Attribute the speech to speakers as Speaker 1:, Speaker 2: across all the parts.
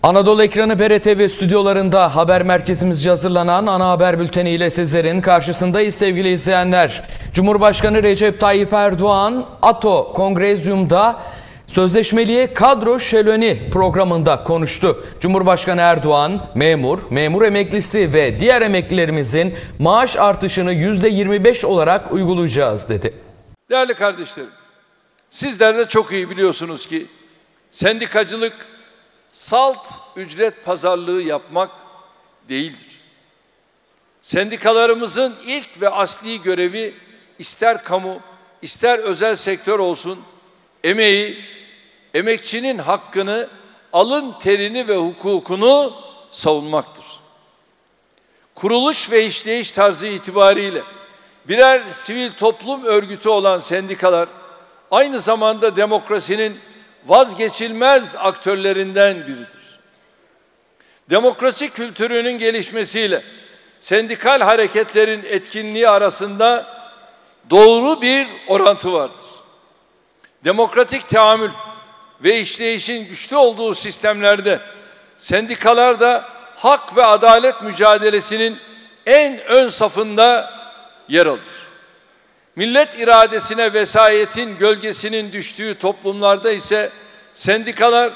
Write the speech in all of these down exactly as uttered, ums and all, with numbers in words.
Speaker 1: Anadolu Ekranı B R T V stüdyolarında haber merkezimizce hazırlanan ana haber bülteni ile sizlerin karşısındayız sevgili izleyenler. Cumhurbaşkanı Recep Tayyip Erdoğan, ATO Kongrezyum'da Sözleşmeliye Kadro Şöleni programında konuştu. Cumhurbaşkanı Erdoğan, memur, memur emeklisi ve diğer emeklilerimizin maaş artışını yüzde yirmi beş olarak uygulayacağız dedi.
Speaker 2: Değerli kardeşlerim, sizler de çok iyi biliyorsunuz ki sendikacılık salt ücret pazarlığı yapmak değildir. Sendikalarımızın ilk ve asli görevi ister kamu, ister özel sektör olsun, emeği, emekçinin hakkını, alın terini ve hukukunu savunmaktır. Kuruluş ve işleyiş tarzı itibariyle birer sivil toplum örgütü olan sendikalar, aynı zamanda demokrasinin vazgeçilmez aktörlerinden biridir. Demokrasi kültürünün gelişmesiyle sendikal hareketlerin etkinliği arasında doğru bir orantı vardır. Demokratik tahammül ve işleyişin güçlü olduğu sistemlerde sendikalar da hak ve adalet mücadelesinin en ön safında yer alır. Millet iradesine vesayetin gölgesinin düştüğü toplumlarda ise sendikalar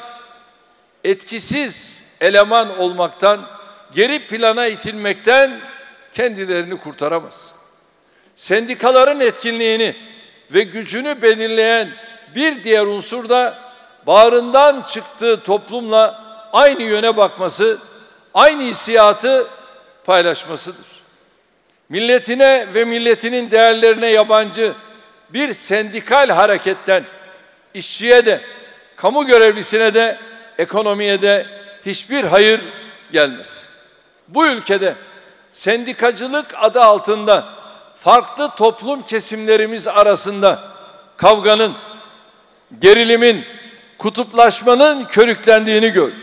Speaker 2: etkisiz eleman olmaktan, geri plana itilmekten kendilerini kurtaramaz. Sendikaların etkinliğini ve gücünü belirleyen bir diğer unsur da bağrından çıktığı toplumla aynı yöne bakması, aynı hissiyatı paylaşmasıdır. Milletine ve milletinin değerlerine yabancı bir sendikal hareketten işçiye de, kamu görevlisine de, ekonomiye de hiçbir hayır gelmez. Bu ülkede sendikacılık adı altında farklı toplum kesimlerimiz arasında kavganın, gerilimin, kutuplaşmanın körüklendiğini gördük.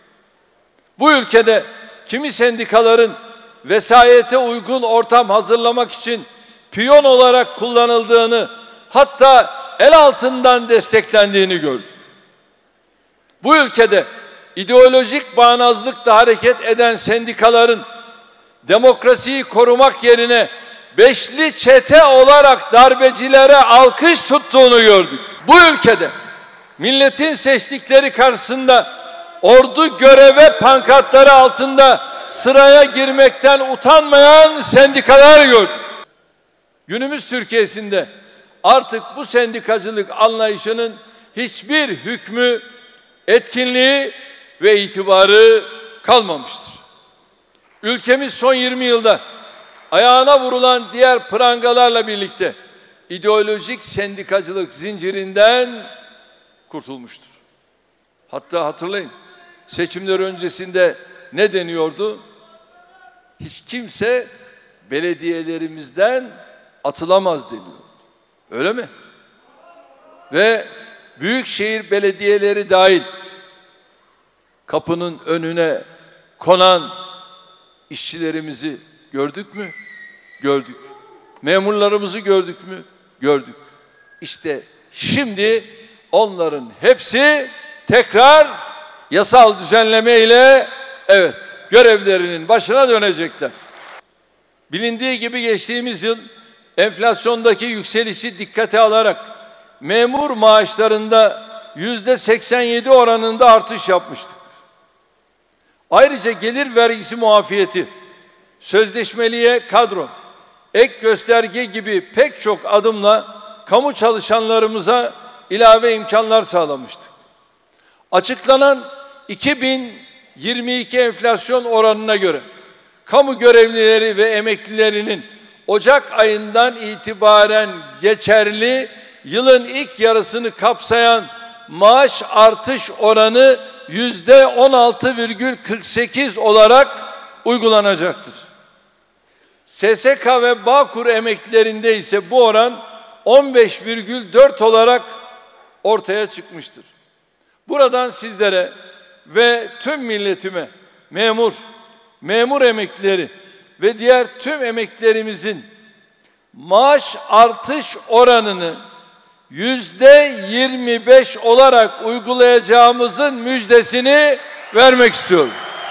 Speaker 2: Bu ülkede kimi sendikaların vesayete uygun ortam hazırlamak için piyon olarak kullanıldığını, hatta el altından desteklendiğini gördük. Bu ülkede ideolojik bağnazlıkla hareket eden sendikaların demokrasiyi korumak yerine beşli çete olarak darbecilere alkış tuttuğunu gördük. Bu ülkede milletin seçtikleri karşısında ordu göreve pankartları altında sıraya girmekten utanmayan sendikalar gördük. Günümüz Türkiye'sinde artık bu sendikacılık anlayışının hiçbir hükmü, etkinliği ve itibarı kalmamıştır. Ülkemiz son yirmi yılda ayağına vurulan diğer prangalarla birlikte ideolojik sendikacılık zincirinden kurtulmuştur. Hatta hatırlayın, seçimler öncesinde ne deniyordu? Hiç kimse belediyelerimizden atılamaz deniyordu. Öyle mi? Ve büyükşehir belediyeleri dahil kapının önüne konan işçilerimizi gördük mü? Gördük. Memurlarımızı gördük mü? Gördük. İşte şimdi onların hepsi tekrar yasal düzenleme ile evet görevlerinin başına dönecekler. Bilindiği gibi geçtiğimiz yıl enflasyondaki yükselişi dikkate alarak memur maaşlarında yüzde seksen yedi oranında artış yapmıştık. Ayrıca gelir vergisi muafiyeti, sözleşmeliye kadro, ek gösterge gibi pek çok adımla kamu çalışanlarımıza ilave imkanlar sağlamıştık. Açıklanan iki bin yirmi iki enflasyon oranına göre kamu görevlileri ve emeklilerinin Ocak ayından itibaren geçerli yılın ilk yarısını kapsayan maaş artış oranı yüzde on altı virgül kırk sekiz olarak uygulanacaktır. S S K ve Bağkur emeklilerinde ise bu oran on beş virgül dört olarak ortaya çıkmıştır. Buradan sizlere ve tüm milletime, memur, memur emeklileri ve diğer tüm emeklilerimizin maaş artış oranını yüzde yirmi beş olarak uygulayacağımızın müjdesini vermek istiyorum.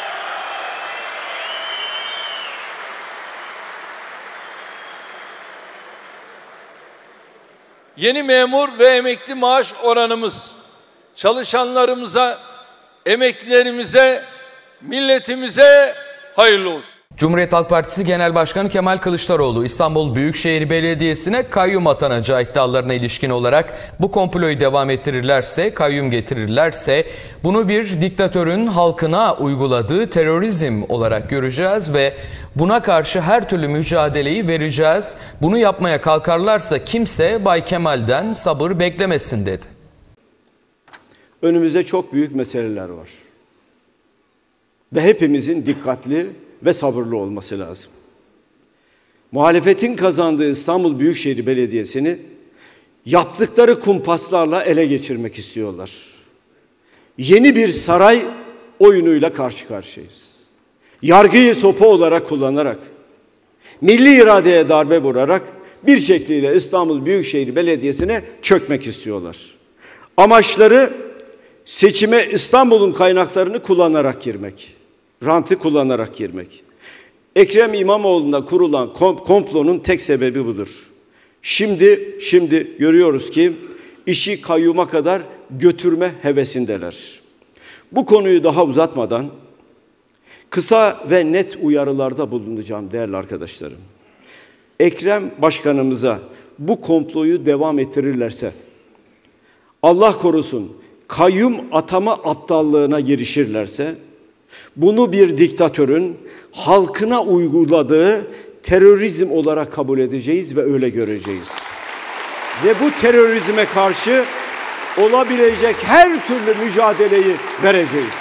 Speaker 2: Yeni memur ve emekli maaş oranımız çalışanlarımıza, emeklilerimize, milletimize hayırlı olsun.
Speaker 1: Cumhuriyet Halk Partisi Genel Başkanı Kemal Kılıçdaroğlu, İstanbul Büyükşehir Belediyesi'ne kayyum atanacağı iddialarına ilişkin olarak bu komployu devam ettirirlerse, kayyum getirirlerse bunu bir diktatörün halkına uyguladığı terörizm olarak göreceğiz ve buna karşı her türlü mücadeleyi vereceğiz. Bunu yapmaya kalkarlarsa kimse Bay Kemal'den sabır beklemesin dedi.
Speaker 3: Önümüzde çok büyük meseleler var. Ve hepimizin dikkatli ve sabırlı olması lazım. Muhalefetin kazandığı İstanbul Büyükşehir Belediyesi'ni yaptıkları kumpaslarla ele geçirmek istiyorlar. Yeni bir saray oyunuyla karşı karşıyayız. Yargıyı sopa olarak kullanarak, milli iradeye darbe vurarak bir şekliyle İstanbul Büyükşehir Belediyesi'ne çökmek istiyorlar. Amaçları seçime İstanbul'un kaynaklarını kullanarak girmek. Rantı kullanarak girmek. Ekrem İmamoğlu'nda kurulan komplonun tek sebebi budur. Şimdi şimdi görüyoruz ki işi kayyuma kadar götürme hevesindeler. Bu konuyu daha uzatmadan kısa ve net uyarılarda bulunacağım değerli arkadaşlarım. Ekrem Başkanımıza bu komployu devam ettirirlerse, Allah korusun kayyum atama aptallığına girişirlerse, bunu bir diktatörün halkına uyguladığı terörizm olarak kabul edeceğiz ve öyle göreceğiz. Ve bu terörizme karşı olabilecek her türlü mücadeleyi vereceğiz.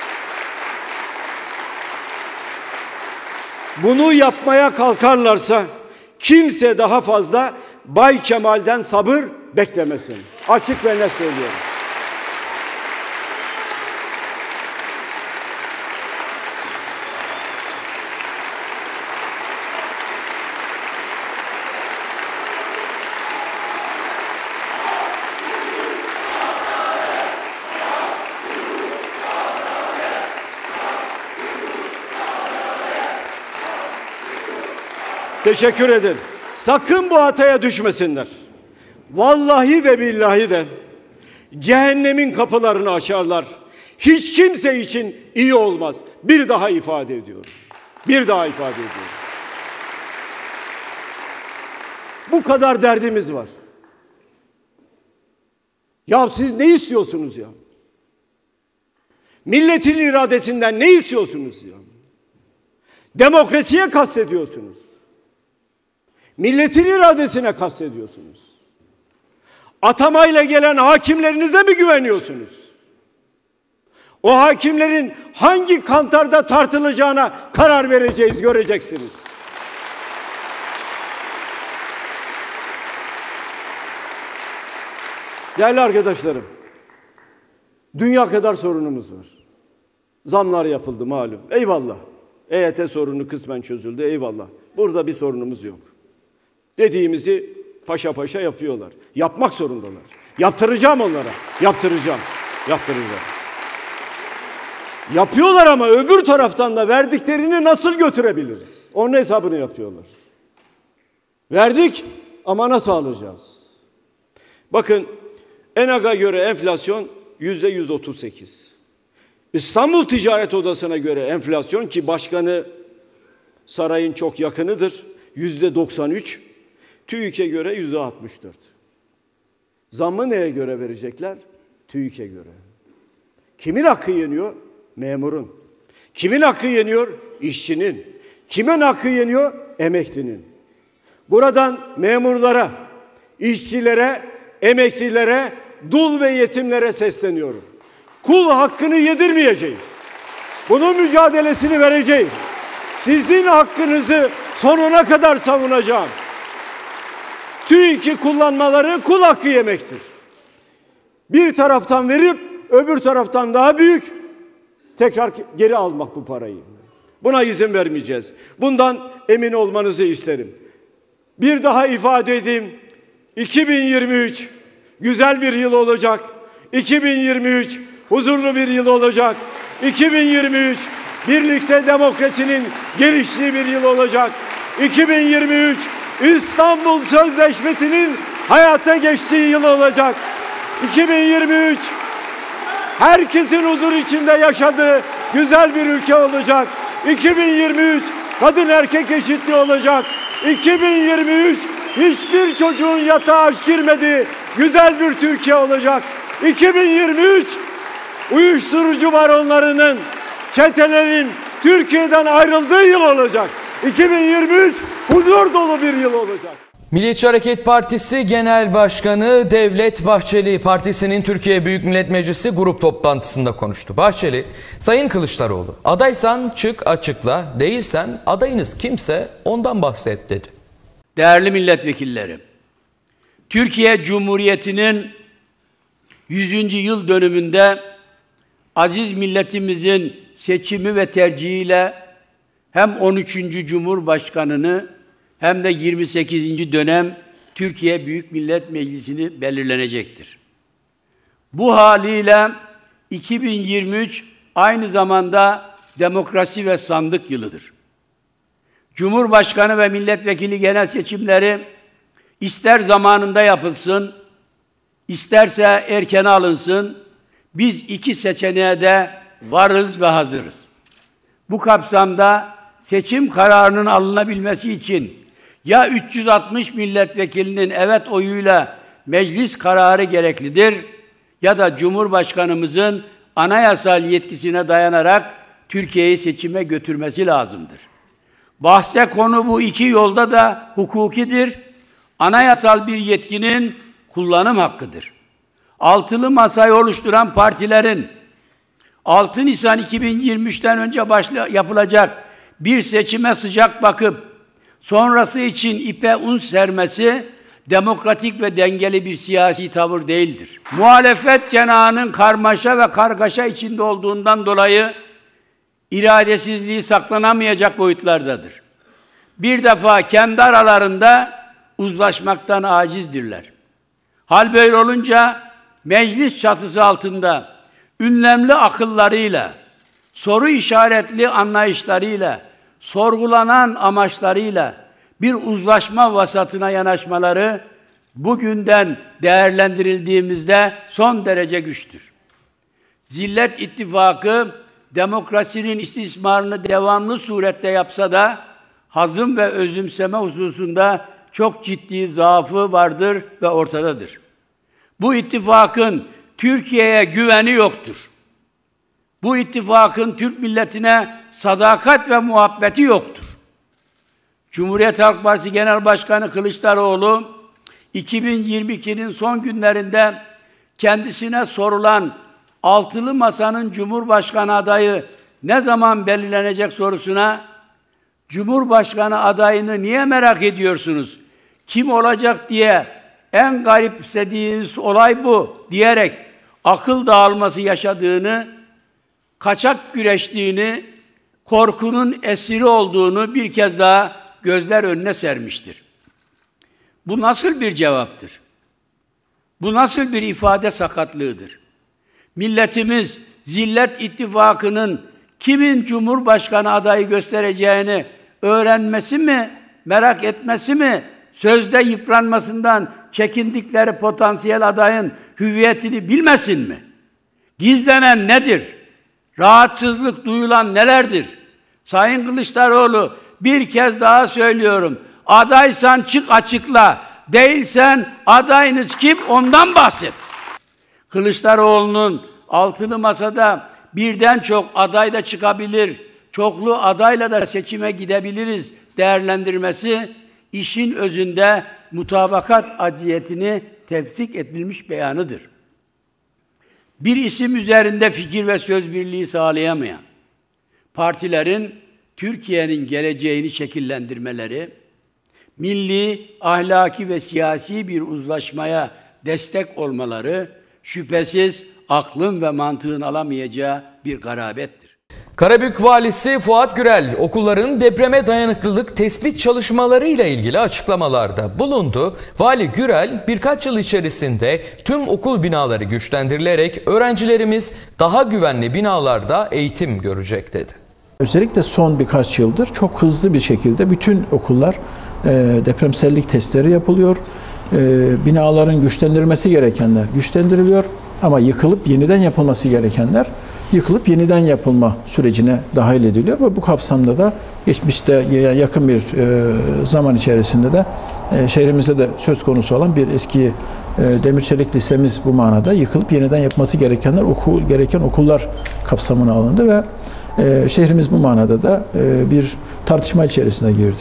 Speaker 3: Bunu yapmaya kalkarlarsa kimse daha fazla Bay Kemal'den sabır beklemesin. Açık ve net söylüyorum. Teşekkür ederim. Sakın bu hataya düşmesinler. Vallahi ve billahi de cehennemin kapılarını açarlar. Hiç kimse için iyi olmaz. Bir daha ifade ediyorum. Bir daha ifade ediyorum. Bu kadar derdimiz var. Ya siz ne istiyorsunuz ya? Milletin iradesinden ne istiyorsunuz ya? Demokrasiye kastediyorsunuz. Milletin iradesine kastediyorsunuz. Atamayla gelen hakimlerinize mi güveniyorsunuz? O hakimlerin hangi kantarda tartılacağına karar vereceğiz, göreceksiniz. Değerli arkadaşlarım, dünya kadar sorunumuz var. Zamlar yapıldı malum. Eyvallah. E Y T sorunu kısmen çözüldü. Eyvallah. Burada bir sorunumuz yok. Dediğimizi paşa paşa yapıyorlar. Yapmak zorundalar. Yaptıracağım onlara. Yaptıracağım. Yaptıracağım. Yapıyorlar ama öbür taraftan da verdiklerini nasıl götürebiliriz? Onun hesabını yapıyorlar. Verdik ama nasıl alacağız? Bakın ENAG'a göre enflasyon yüzde yüz otuz sekiz. İstanbul Ticaret Odası'na göre enflasyon, ki başkanı sarayın çok yakınıdır, yüzde doksan üç. TÜİK'e göre yüzde altmış dört. Zammı neye göre verecekler? TÜİK'e göre. Kimin hakkı yeniyor? Memurun. Kimin hakkı yeniyor? İşçinin. Kimin hakkı yeniyor? Emeklinin. Buradan memurlara, işçilere, emeklilere, dul ve yetimlere sesleniyorum. Kul hakkını yedirmeyeceğim. Bunun mücadelesini vereceğim. Sizin hakkınızı sonuna kadar savunacağım. TÜİK'i kullanmaları kul hakkı yemektir. Bir taraftan verip öbür taraftan daha büyük tekrar geri almak bu parayı. Buna izin vermeyeceğiz. Bundan emin olmanızı isterim. Bir daha ifade edeyim. iki bin yirmi üç güzel bir yıl olacak. iki bin yirmi üç huzurlu bir yıl olacak. iki bin yirmi üç birlikte demokrasinin geliştiği bir yıl olacak. iki bin yirmi üç İstanbul Sözleşmesi'nin hayata geçtiği yıl olacak. iki bin yirmi üç herkesin huzur içinde yaşadığı güzel bir ülke olacak. iki bin yirmi üç kadın erkek eşitliği olacak. iki bin yirmi üç hiçbir çocuğun yatağa aç girmediği güzel bir Türkiye olacak. iki bin yirmi üç uyuşturucu baronlarının, çetelerin Türkiye'den ayrıldığı yıl olacak. iki bin yirmi üç huzur dolu bir yıl olacak.
Speaker 1: Milliyetçi Hareket Partisi Genel Başkanı Devlet Bahçeli, partisinin Türkiye Büyük Millet Meclisi grup toplantısında konuştu. Bahçeli, Sayın Kılıçdaroğlu, adaysan çık açıkla, değilsen adayınız kimse ondan bahset dedi.
Speaker 4: Değerli milletvekilleri, Türkiye Cumhuriyeti'nin yüzüncü yıl dönümünde aziz milletimizin seçimi ve tercihiyle hem on üçüncü Cumhurbaşkanını hem de yirmi sekizinci dönem Türkiye Büyük Millet Meclisi'ni belirlenecektir. Bu haliyle iki bin yirmi üç aynı zamanda demokrasi ve sandık yılıdır. Cumhurbaşkanı ve milletvekili genel seçimleri ister zamanında yapılsın, isterse erken alınsın, biz iki seçeneğe de varız ve hazırız. Bu kapsamda seçim kararının alınabilmesi için ya üç yüz altmış milletvekilinin evet oyuyla meclis kararı gereklidir ya da Cumhurbaşkanımızın anayasal yetkisine dayanarak Türkiye'yi seçime götürmesi lazımdır. Bahse konu bu iki yolda da hukukidir. Anayasal bir yetkinin kullanım hakkıdır. Altılı masayı oluşturan partilerin altı Nisan iki bin yirmi üçten önce başla, yapılacak bir seçime sıcak bakıp sonrası için ipe un sermesi demokratik ve dengeli bir siyasi tavır değildir. Muhalefet cenahının karmaşa ve kargaşa içinde olduğundan dolayı iradesizliği saklanamayacak boyutlardadır. Bir defa kendi aralarında uzlaşmaktan acizdirler. Hal böyle olunca meclis çatısı altında ünlemli akıllarıyla, soru işaretli anlayışlarıyla, sorgulanan amaçlarıyla bir uzlaşma vasatına yanaşmaları bugünden değerlendirildiğimizde son derece güçtür. Zillet İttifakı demokrasinin istismarını devamlı surette yapsa da hazım ve özümseme hususunda çok ciddi zaafı vardır ve ortadadır. Bu ittifakın Türkiye'ye güveni yoktur. Bu ittifakın Türk milletine sadakat ve muhabbeti yoktur. Cumhuriyet Halk Partisi Genel Başkanı Kılıçdaroğlu, iki bin yirmi ikinin son günlerinde kendisine sorulan altılı masanın Cumhurbaşkanı adayı ne zaman belirlenecek sorusuna, Cumhurbaşkanı adayını niye merak ediyorsunuz? Kim olacak diye en garipsediğiniz olay bu diyerek akıl dağılması yaşadığını, kaçak güreştiğini, korkunun esiri olduğunu bir kez daha gözler önüne sermiştir. Bu nasıl bir cevaptır? Bu nasıl bir ifade sakatlığıdır? Milletimiz Zillet İttifakı'nın kimin Cumhurbaşkanı adayı göstereceğini öğrenmesi mi, merak etmesi mi, sözde yıpranmasından çekindikleri potansiyel adayın hüviyetini bilmesin mi? Gizlenen nedir? Rahatsızlık duyulan nelerdir? Sayın Kılıçdaroğlu, bir kez daha söylüyorum. Adaysan çık açıkla. Değilsen adayınız kim? Ondan bahset. Kılıçdaroğlu'nun altılı masada birden çok aday da çıkabilir, çoklu adayla da seçime gidebiliriz değerlendirmesi, işin özünde mutabakat aciyetini tefsik edilmiş beyanıdır. Bir isim üzerinde fikir ve söz birliği sağlayamayan partilerin Türkiye'nin geleceğini şekillendirmeleri, milli, ahlaki ve siyasi bir uzlaşmaya destek olmaları şüphesiz aklın ve mantığın alamayacağı bir garabettir.
Speaker 1: Karabük Valisi Fuat Gürel, okulların depreme dayanıklılık tespit çalışmalarıyla ilgili açıklamalarda bulundu. Vali Gürel, birkaç yıl içerisinde tüm okul binaları güçlendirilerek öğrencilerimiz daha güvenli binalarda eğitim görecek dedi.
Speaker 5: Özellikle son birkaç yıldır çok hızlı bir şekilde bütün okullar e, depremsellik testleri yapılıyor. E, binaların güçlendirilmesi gerekenler güçlendiriliyor ama yıkılıp yeniden yapılması gerekenler yıkılıp yeniden yapılma sürecine dahil ediliyor ve bu kapsamda da geçmişte yakın bir zaman içerisinde de şehrimizde de söz konusu olan bir eski Demirçelik Lisemiz bu manada yıkılıp yeniden yapması gerekenler okul gereken okullar kapsamına alındı ve şehrimiz bu manada da bir tartışma içerisine girdi.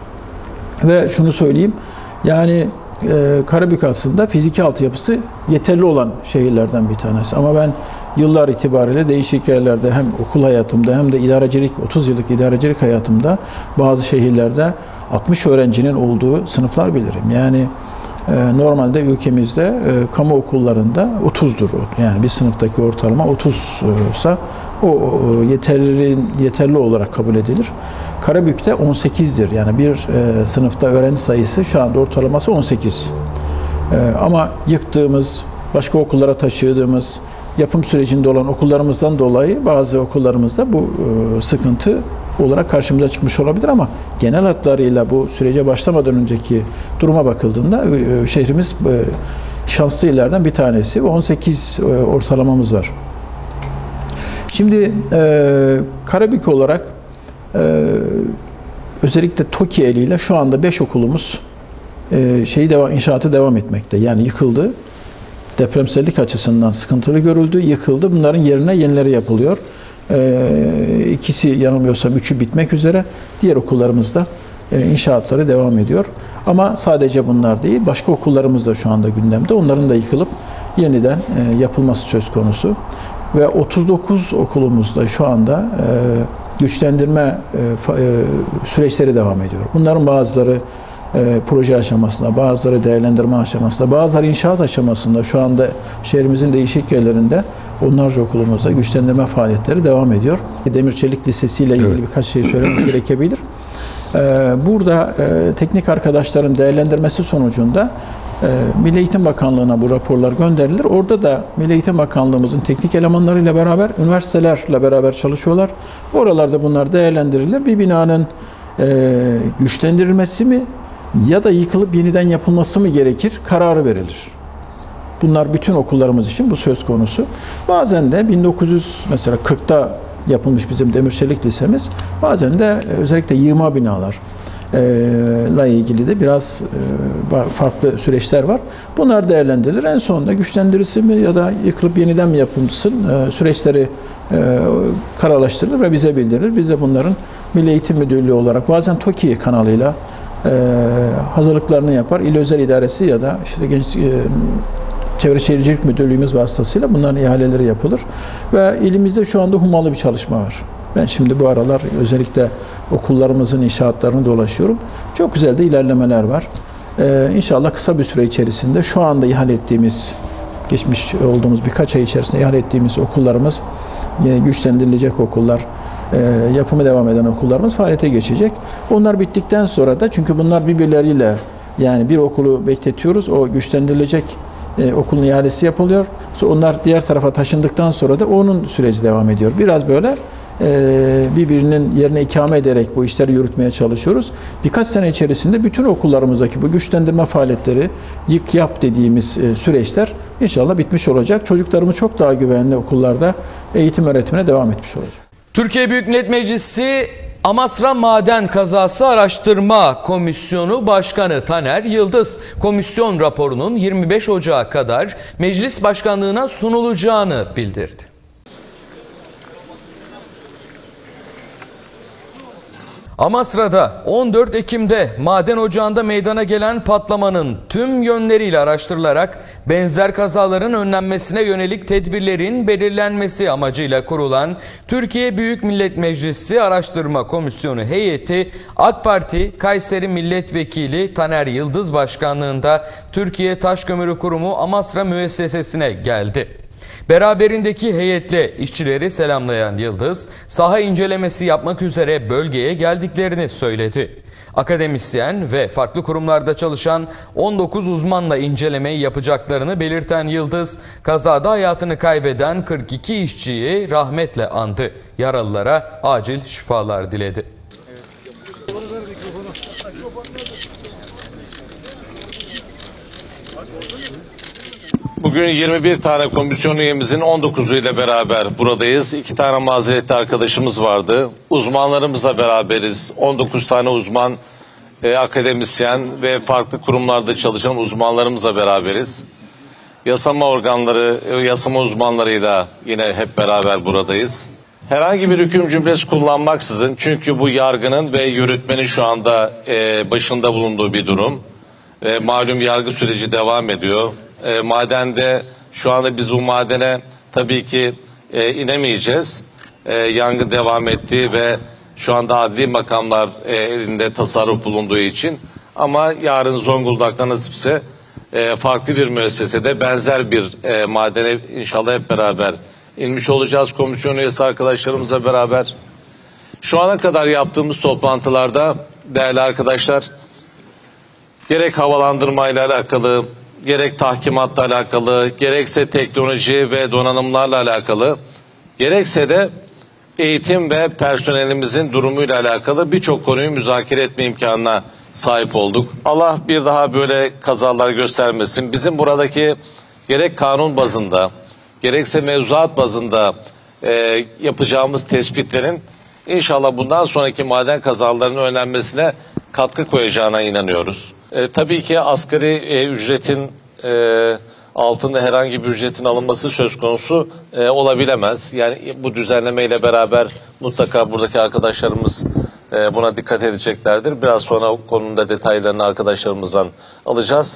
Speaker 5: Ve şunu söyleyeyim, yani Karabük aslında fiziki altyapısı yeterli olan şehirlerden bir tanesi ama ben yıllar itibariyle değişik yerlerde hem okul hayatımda hem de idarecilik, otuz yıllık idarecilik hayatımda bazı şehirlerde altmış öğrencinin olduğu sınıflar bilirim. Yani e, normalde ülkemizde e, kamu okullarında otuzdur. Yani bir sınıftaki ortalama otuz ise o, o yeterli, yeterli olarak kabul edilir. Karabük'te on sekizdir. Yani bir e, sınıfta öğrenci sayısı şu anda ortalaması on sekiz. E, ama yıktığımız, başka okullara taşıdığımız, yapım sürecinde olan okullarımızdan dolayı bazı okullarımızda bu e, sıkıntı olarak karşımıza çıkmış olabilir ama genel hatlarıyla bu sürece başlamadan önceki duruma bakıldığında e, şehrimiz e, şanslı illerden bir tanesi. on sekiz e, ortalamamız var. Şimdi e, Karabük olarak e, özellikle TOKİ eliyle şu anda beş okulumuz e, şeyi devam, inşaatı devam etmekte. Yani yıkıldı. Depremsellik açısından sıkıntılı görüldü, yıkıldı. Bunların yerine yenileri yapılıyor. Ee, ikisi yanılmıyorsam üçü bitmek üzere. Diğer okullarımızda e, inşaatları devam ediyor. Ama sadece bunlar değil, başka okullarımız da şu anda gündemde. Onların da yıkılıp yeniden e, yapılması söz konusu. Ve otuz dokuz okulumuzda şu anda e, güçlendirme e, e, süreçleri devam ediyor. Bunların bazıları E, proje aşamasında, bazıları değerlendirme aşamasında, bazıları inşaat aşamasında şu anda şehrimizin değişik yerlerinde onlarca okulumuzda güçlendirme faaliyetleri devam ediyor. Demirçelik Lisesi ile ilgili evet. birkaç şey söylemek gerekebilir. E, burada e, teknik arkadaşların değerlendirmesi sonucunda e, Milli Eğitim Bakanlığı'na bu raporlar gönderilir. Orada da Milli Eğitim Bakanlığımızın teknik elemanlarıyla beraber, üniversitelerle beraber çalışıyorlar. Oralarda bunlar değerlendirilir. Bir binanın e, güçlendirilmesi mi ya da yıkılıp yeniden yapılması mı gerekir kararı verilir. Bunlar bütün okullarımız için bu söz konusu. Bazen de bin dokuz yüz mesela kırkta yapılmış bizim Demirçelik Lisemiz. Bazen de özellikle yığma binalarla ilgili de biraz farklı süreçler var. Bunlar değerlendirilir. En sonunda güçlendirilsin mi ya da yıkılıp yeniden mi yapılsın süreçleri kararlaştırılır ve bize bildirilir. Biz de bunların Milli Eğitim Müdürlüğü olarak bazen TOKİ kanalıyla Ee, hazırlıklarını yapar. İl Özel İdaresi ya da işte Genç e, Çevre Şehircilik Müdürlüğümüz vasıtasıyla bunların ihaleleri yapılır. Ve ilimizde şu anda hummalı bir çalışma var. Ben şimdi bu aralar özellikle okullarımızın inşaatlarını dolaşıyorum. Çok güzel de ilerlemeler var. Ee, İnşallah kısa bir süre içerisinde şu anda ihale ettiğimiz, geçmiş olduğumuz birkaç ay içerisinde ihale ettiğimiz okullarımız, e, güçlendirilecek okullar, E, yapımı devam eden okullarımız faaliyete geçecek. Onlar bittikten sonra da çünkü bunlar birbirleriyle yani bir okulu bekletiyoruz. O güçlendirilecek e, okulun ihalesi yapılıyor. Sonra onlar diğer tarafa taşındıktan sonra da onun süreci devam ediyor. Biraz böyle e, birbirinin yerine ikame ederek bu işleri yürütmeye çalışıyoruz. Birkaç sene içerisinde bütün okullarımızdaki bu güçlendirme faaliyetleri, yık yap dediğimiz e, süreçler inşallah bitmiş olacak. Çocuklarımız çok daha güvenli okullarda eğitim öğretimine devam etmiş olacak.
Speaker 1: Türkiye Büyük Millet Meclisi Amasra Maden Kazası Araştırma Komisyonu Başkanı Taner Yıldız, komisyon raporunun yirmi beş Ocağı kadar meclis başkanlığına sunulacağını bildirdi. Amasra'da on dört Ekim'de maden ocağında meydana gelen patlamanın tüm yönleriyle araştırılarak benzer kazaların önlenmesine yönelik tedbirlerin belirlenmesi amacıyla kurulan Türkiye Büyük Millet Meclisi Araştırma Komisyonu heyeti AK Parti Kayseri Milletvekili Taner Yıldız başkanlığında Türkiye Taş Kömürü Kurumu Amasra Müessesesi'ne geldi. Beraberindeki heyetle işçileri selamlayan Yıldız, saha incelemesi yapmak üzere bölgeye geldiklerini söyledi. Akademisyen ve farklı kurumlarda çalışan on dokuz uzmanla incelemeyi yapacaklarını belirten Yıldız, kazada hayatını kaybeden kırk iki işçiyi rahmetle andı. Yaralılara acil şifalar diledi.
Speaker 6: Bugün yirmi bir tane komisyon üyemizin on dokuzu ile beraber buradayız. iki tane mazeretli arkadaşımız vardı. Uzmanlarımızla beraberiz. on dokuz tane uzman, e, akademisyen ve farklı kurumlarda çalışan uzmanlarımızla beraberiz. Yasama organları, e, yasama uzmanlarıyla yine hep beraber buradayız. Herhangi bir hüküm cümlesi kullanmaksızın, çünkü bu yargının ve yürütmenin şu anda e, başında bulunduğu bir durum. E, malum yargı süreci devam ediyor. E, madende şu anda biz bu madene tabii ki e, inemeyeceğiz. E, yangın devam ettiği ve şu anda adli makamlar e, elinde tasarruf bulunduğu için. Ama yarın Zonguldak'ta nasipse e, farklı bir müessesede benzer bir e, madene inşallah hep beraber inmiş olacağız. Komisyon üyesi arkadaşlarımızla beraber. Şu ana kadar yaptığımız toplantılarda değerli arkadaşlar, gerek havalandırmayla alakalı, gerek tahkimatla alakalı, gerekse teknoloji ve donanımlarla alakalı, gerekse de eğitim ve personelimizin durumuyla alakalı birçok konuyu müzakere etme imkanına sahip olduk. Allah bir daha böyle kazalar göstermesin. Bizim buradaki gerek kanun bazında, gerekse mevzuat bazında e, yapacağımız tespitlerin inşallah bundan sonraki maden kazalarının önlenmesine katkı koyacağına inanıyoruz. E, tabii ki asgari e, ücretin e, altında herhangi bir ücretin alınması söz konusu e, olabilemez. Yani bu düzenlemeyle beraber mutlaka buradaki arkadaşlarımız e, buna dikkat edeceklerdir. Biraz sonra konunun da detaylarını arkadaşlarımızdan alacağız.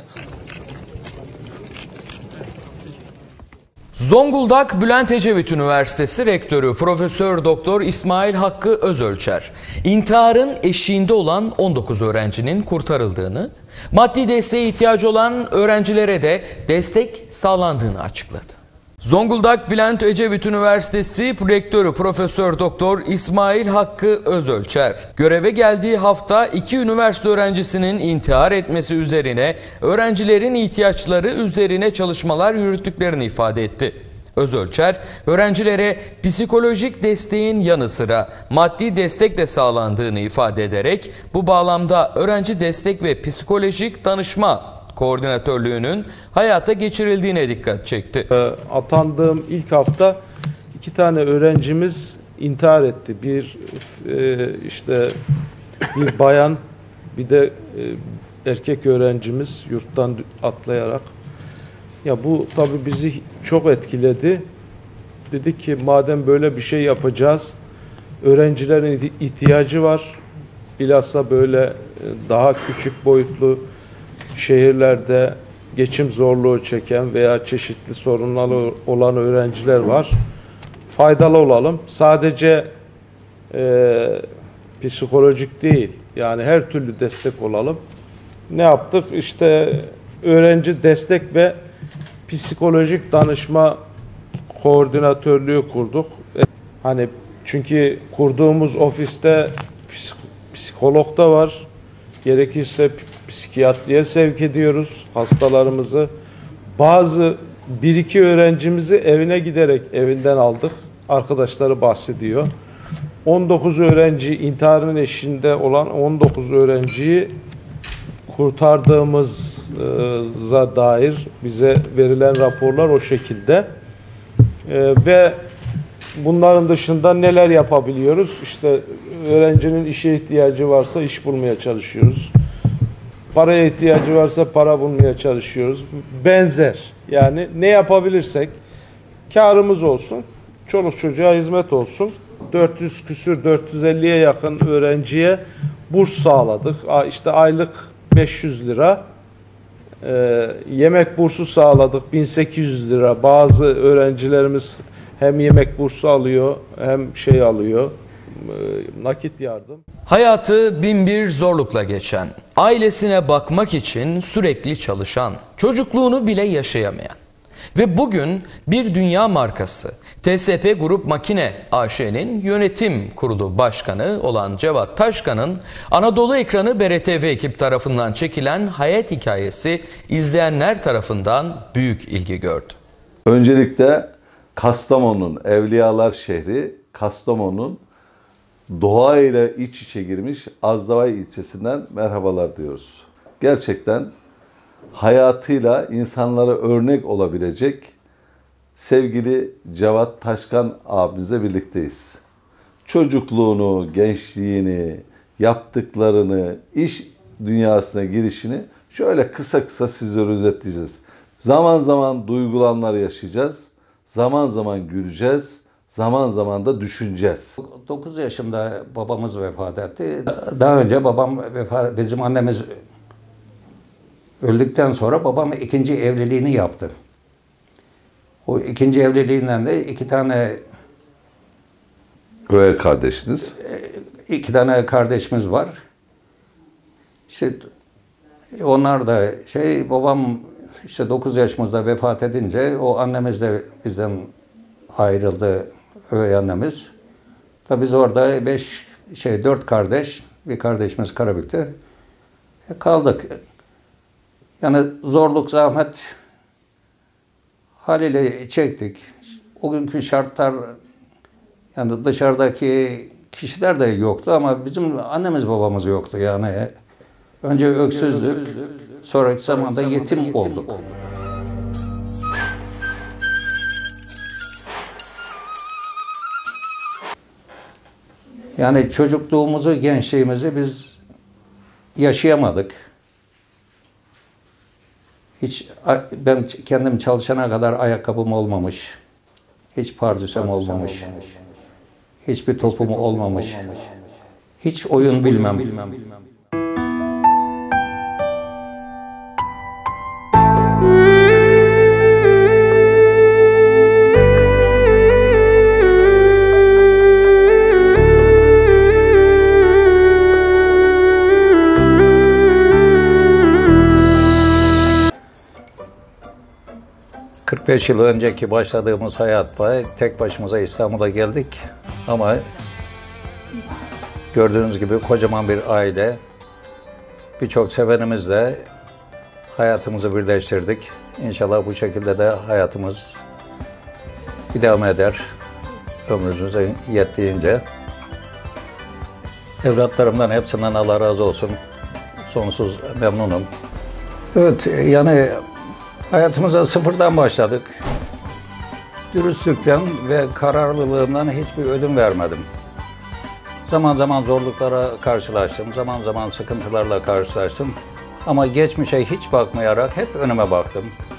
Speaker 1: Zonguldak Bülent Ecevit Üniversitesi Rektörü Profesör Doktor İsmail Hakkı Özölçer, intiharın eşiğinde olan on dokuz öğrencinin kurtarıldığını, maddi desteğe ihtiyacı olan öğrencilere de destek sağlandığını açıkladı. Zonguldak Bülent Ecevit Üniversitesi Rektörü Profesör Doktor İsmail Hakkı Özölçer, göreve geldiği hafta iki üniversite öğrencisinin intihar etmesi üzerine öğrencilerin ihtiyaçları üzerine çalışmalar yürüttüklerini ifade etti. Özölçer, öğrencilere psikolojik desteğin yanı sıra maddi destek de sağlandığını ifade ederek bu bağlamda öğrenci destek ve psikolojik danışma koordinatörlüğünün hayata geçirildiğine dikkat çekti.
Speaker 7: Atandığım ilk hafta iki tane öğrencimiz intihar etti. Bir e, işte bir bayan, bir de e, erkek öğrencimiz yurttan atlayarak. Ya bu tabii bizi çok etkiledi. Dedik ki madem böyle bir şey yapacağız, öğrencilerin ihtiyacı var. Bilhassa böyle daha küçük boyutlu şehirlerde geçim zorluğu çeken veya çeşitli sorunları olan öğrenciler var. Faydalı olalım. Sadece e, psikolojik değil, yani her türlü destek olalım. Ne yaptık? İşte öğrenci destek ve psikolojik danışma koordinatörlüğü kurduk. Hani çünkü kurduğumuz ofiste psikolog da var. Gerekirse psikiyatriye sevk ediyoruz hastalarımızı. Bazı bir iki öğrencimizi evine giderek evinden aldık. Arkadaşları bahsediyor. on dokuz öğrenci, intiharın eşiğinde olan on dokuz öğrenciyi kurtardığımıza dair bize verilen raporlar o şekilde. Ee, ve bunların dışında neler yapabiliyoruz? İşte öğrencinin işe ihtiyacı varsa iş bulmaya çalışıyoruz. Paraya ihtiyacı varsa para bulmaya çalışıyoruz. Benzer. Yani ne yapabilirsek kârımız olsun, çoluk çocuğa hizmet olsun. dört yüz küsür, dört yüz elliye yakın öğrenciye burs sağladık. İşte aylık beş yüz lira, e, yemek bursu sağladık bin sekiz yüz lira. Bazı öğrencilerimiz hem yemek bursu alıyor hem şey alıyor, e, nakit yardım.
Speaker 1: Hayatı bin bir zorlukla geçen, ailesine bakmak için sürekli çalışan, çocukluğunu bile yaşayamayan, Ve bugün bir dünya markası T S P Grup Makine A Ş'nin yönetim kurulu başkanı olan Cevat Taşkan'ın Anadolu Ekranı B R T V ekip tarafından çekilen hayat hikayesi izleyenler tarafından büyük ilgi gördü.
Speaker 8: Öncelikle Kastamonu'nun Evliyalar şehri, Kastamonu'nun doğayla iç içe girmiş Azdavay ilçesinden merhabalar diyoruz. Gerçekten hayatıyla insanlara örnek olabilecek sevgili Cevat Taşkan abimizle birlikteyiz. Çocukluğunu, gençliğini, yaptıklarını, iş dünyasına girişini şöyle kısa kısa sizlere özetleyeceğiz. Zaman zaman duygulanlar yaşayacağız, zaman zaman güleceğiz, zaman zaman da düşüneceğiz.
Speaker 9: dokuz yaşımda babamız vefat etti. Daha önce babam vefat, bizim annemiz öldükten sonra babam ikinci evliliğini yaptı. O ikinci evliliğinden de iki tane
Speaker 8: Öğe kardeşiniz.
Speaker 9: iki tane kardeşimiz var. İşte onlar da şey babam işte dokuz yaşımızda vefat edince o annemiz de bizden ayrıldı, öğe annemiz. Tabii biz orada beş şey dört kardeş, bir kardeşimiz Karabük'te kaldık. Yani zorluk, zahmet haliyle çektik. O günkü şartlar, yani dışarıdaki kişiler de yoktu ama bizim annemiz babamız yoktu yani. Önce öksüzdük, sonraki zamanda yetim olduk. Yani çocukluğumuzu, gençliğimizi biz yaşayamadık. Hiç ben kendim çalışana kadar ayakkabım olmamış. Hiç pardüsem olmamış. Hiçbir topum olmamış. Hiç oyun bilmem. kırk beş yıl önceki başladığımız hayatta tek başımıza İstanbul'a geldik ama gördüğünüz gibi kocaman bir aile, birçok sevenimizle hayatımızı birleştirdik. İnşallah bu şekilde de hayatımız devam eder ömrümüze yettiğince. Evlatlarımdan hepsinden Allah razı olsun. Sonsuz memnunum. Evet, yani hayatımıza sıfırdan başladık. Dürüstlükten ve kararlılığımdan hiçbir ödün vermedim. Zaman zaman zorluklara karşılaştım, zaman zaman sıkıntılarla karşılaştım. Ama geçmişe hiç bakmayarak hep önüme baktım.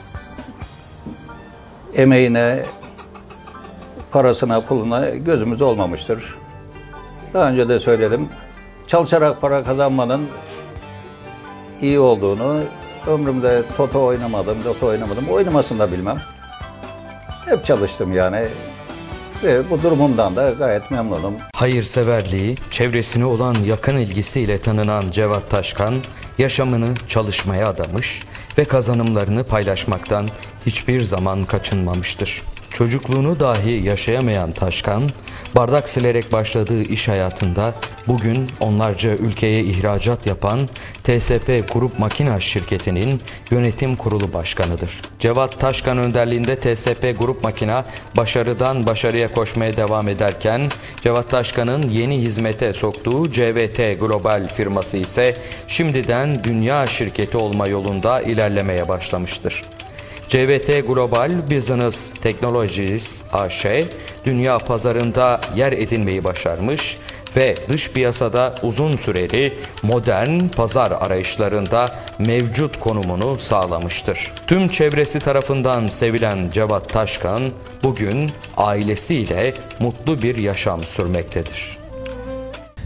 Speaker 9: Emeğine, parasına, puluna gözümüz olmamıştır. Daha önce de söyledim, çalışarak para kazanmanın iyi olduğunu, ömrümde toto oynamadım, loto oynamadım, oynamasını da bilmem. Hep çalıştım yani ve bu durumumdan da gayet memnunum.
Speaker 1: Hayırseverliği, çevresine olan yakın ilgisiyle tanınan Cevat Taşkan, yaşamını çalışmaya adamış ve kazanımlarını paylaşmaktan hiçbir zaman kaçınmamıştır. Çocukluğunu dahi yaşayamayan Taşkan, bardak silerek başladığı iş hayatında bugün onlarca ülkeye ihracat yapan T S P Grup Makine şirketinin yönetim kurulu başkanıdır. Cevat Taşkan önderliğinde T S P Grup Makine başarıdan başarıya koşmaya devam ederken Cevat Taşkan'ın yeni hizmete soktuğu C V T Global firması ise şimdiden dünya şirketi olma yolunda ilerlemeye başlamıştır. C V T Global Business Technologies A Ş, dünya pazarında yer edinmeyi başarmış ve dış piyasada uzun süreli modern pazar arayışlarında mevcut konumunu sağlamıştır. Tüm çevresi tarafından sevilen Cevat Taşkan, bugün ailesiyle mutlu bir yaşam sürmektedir.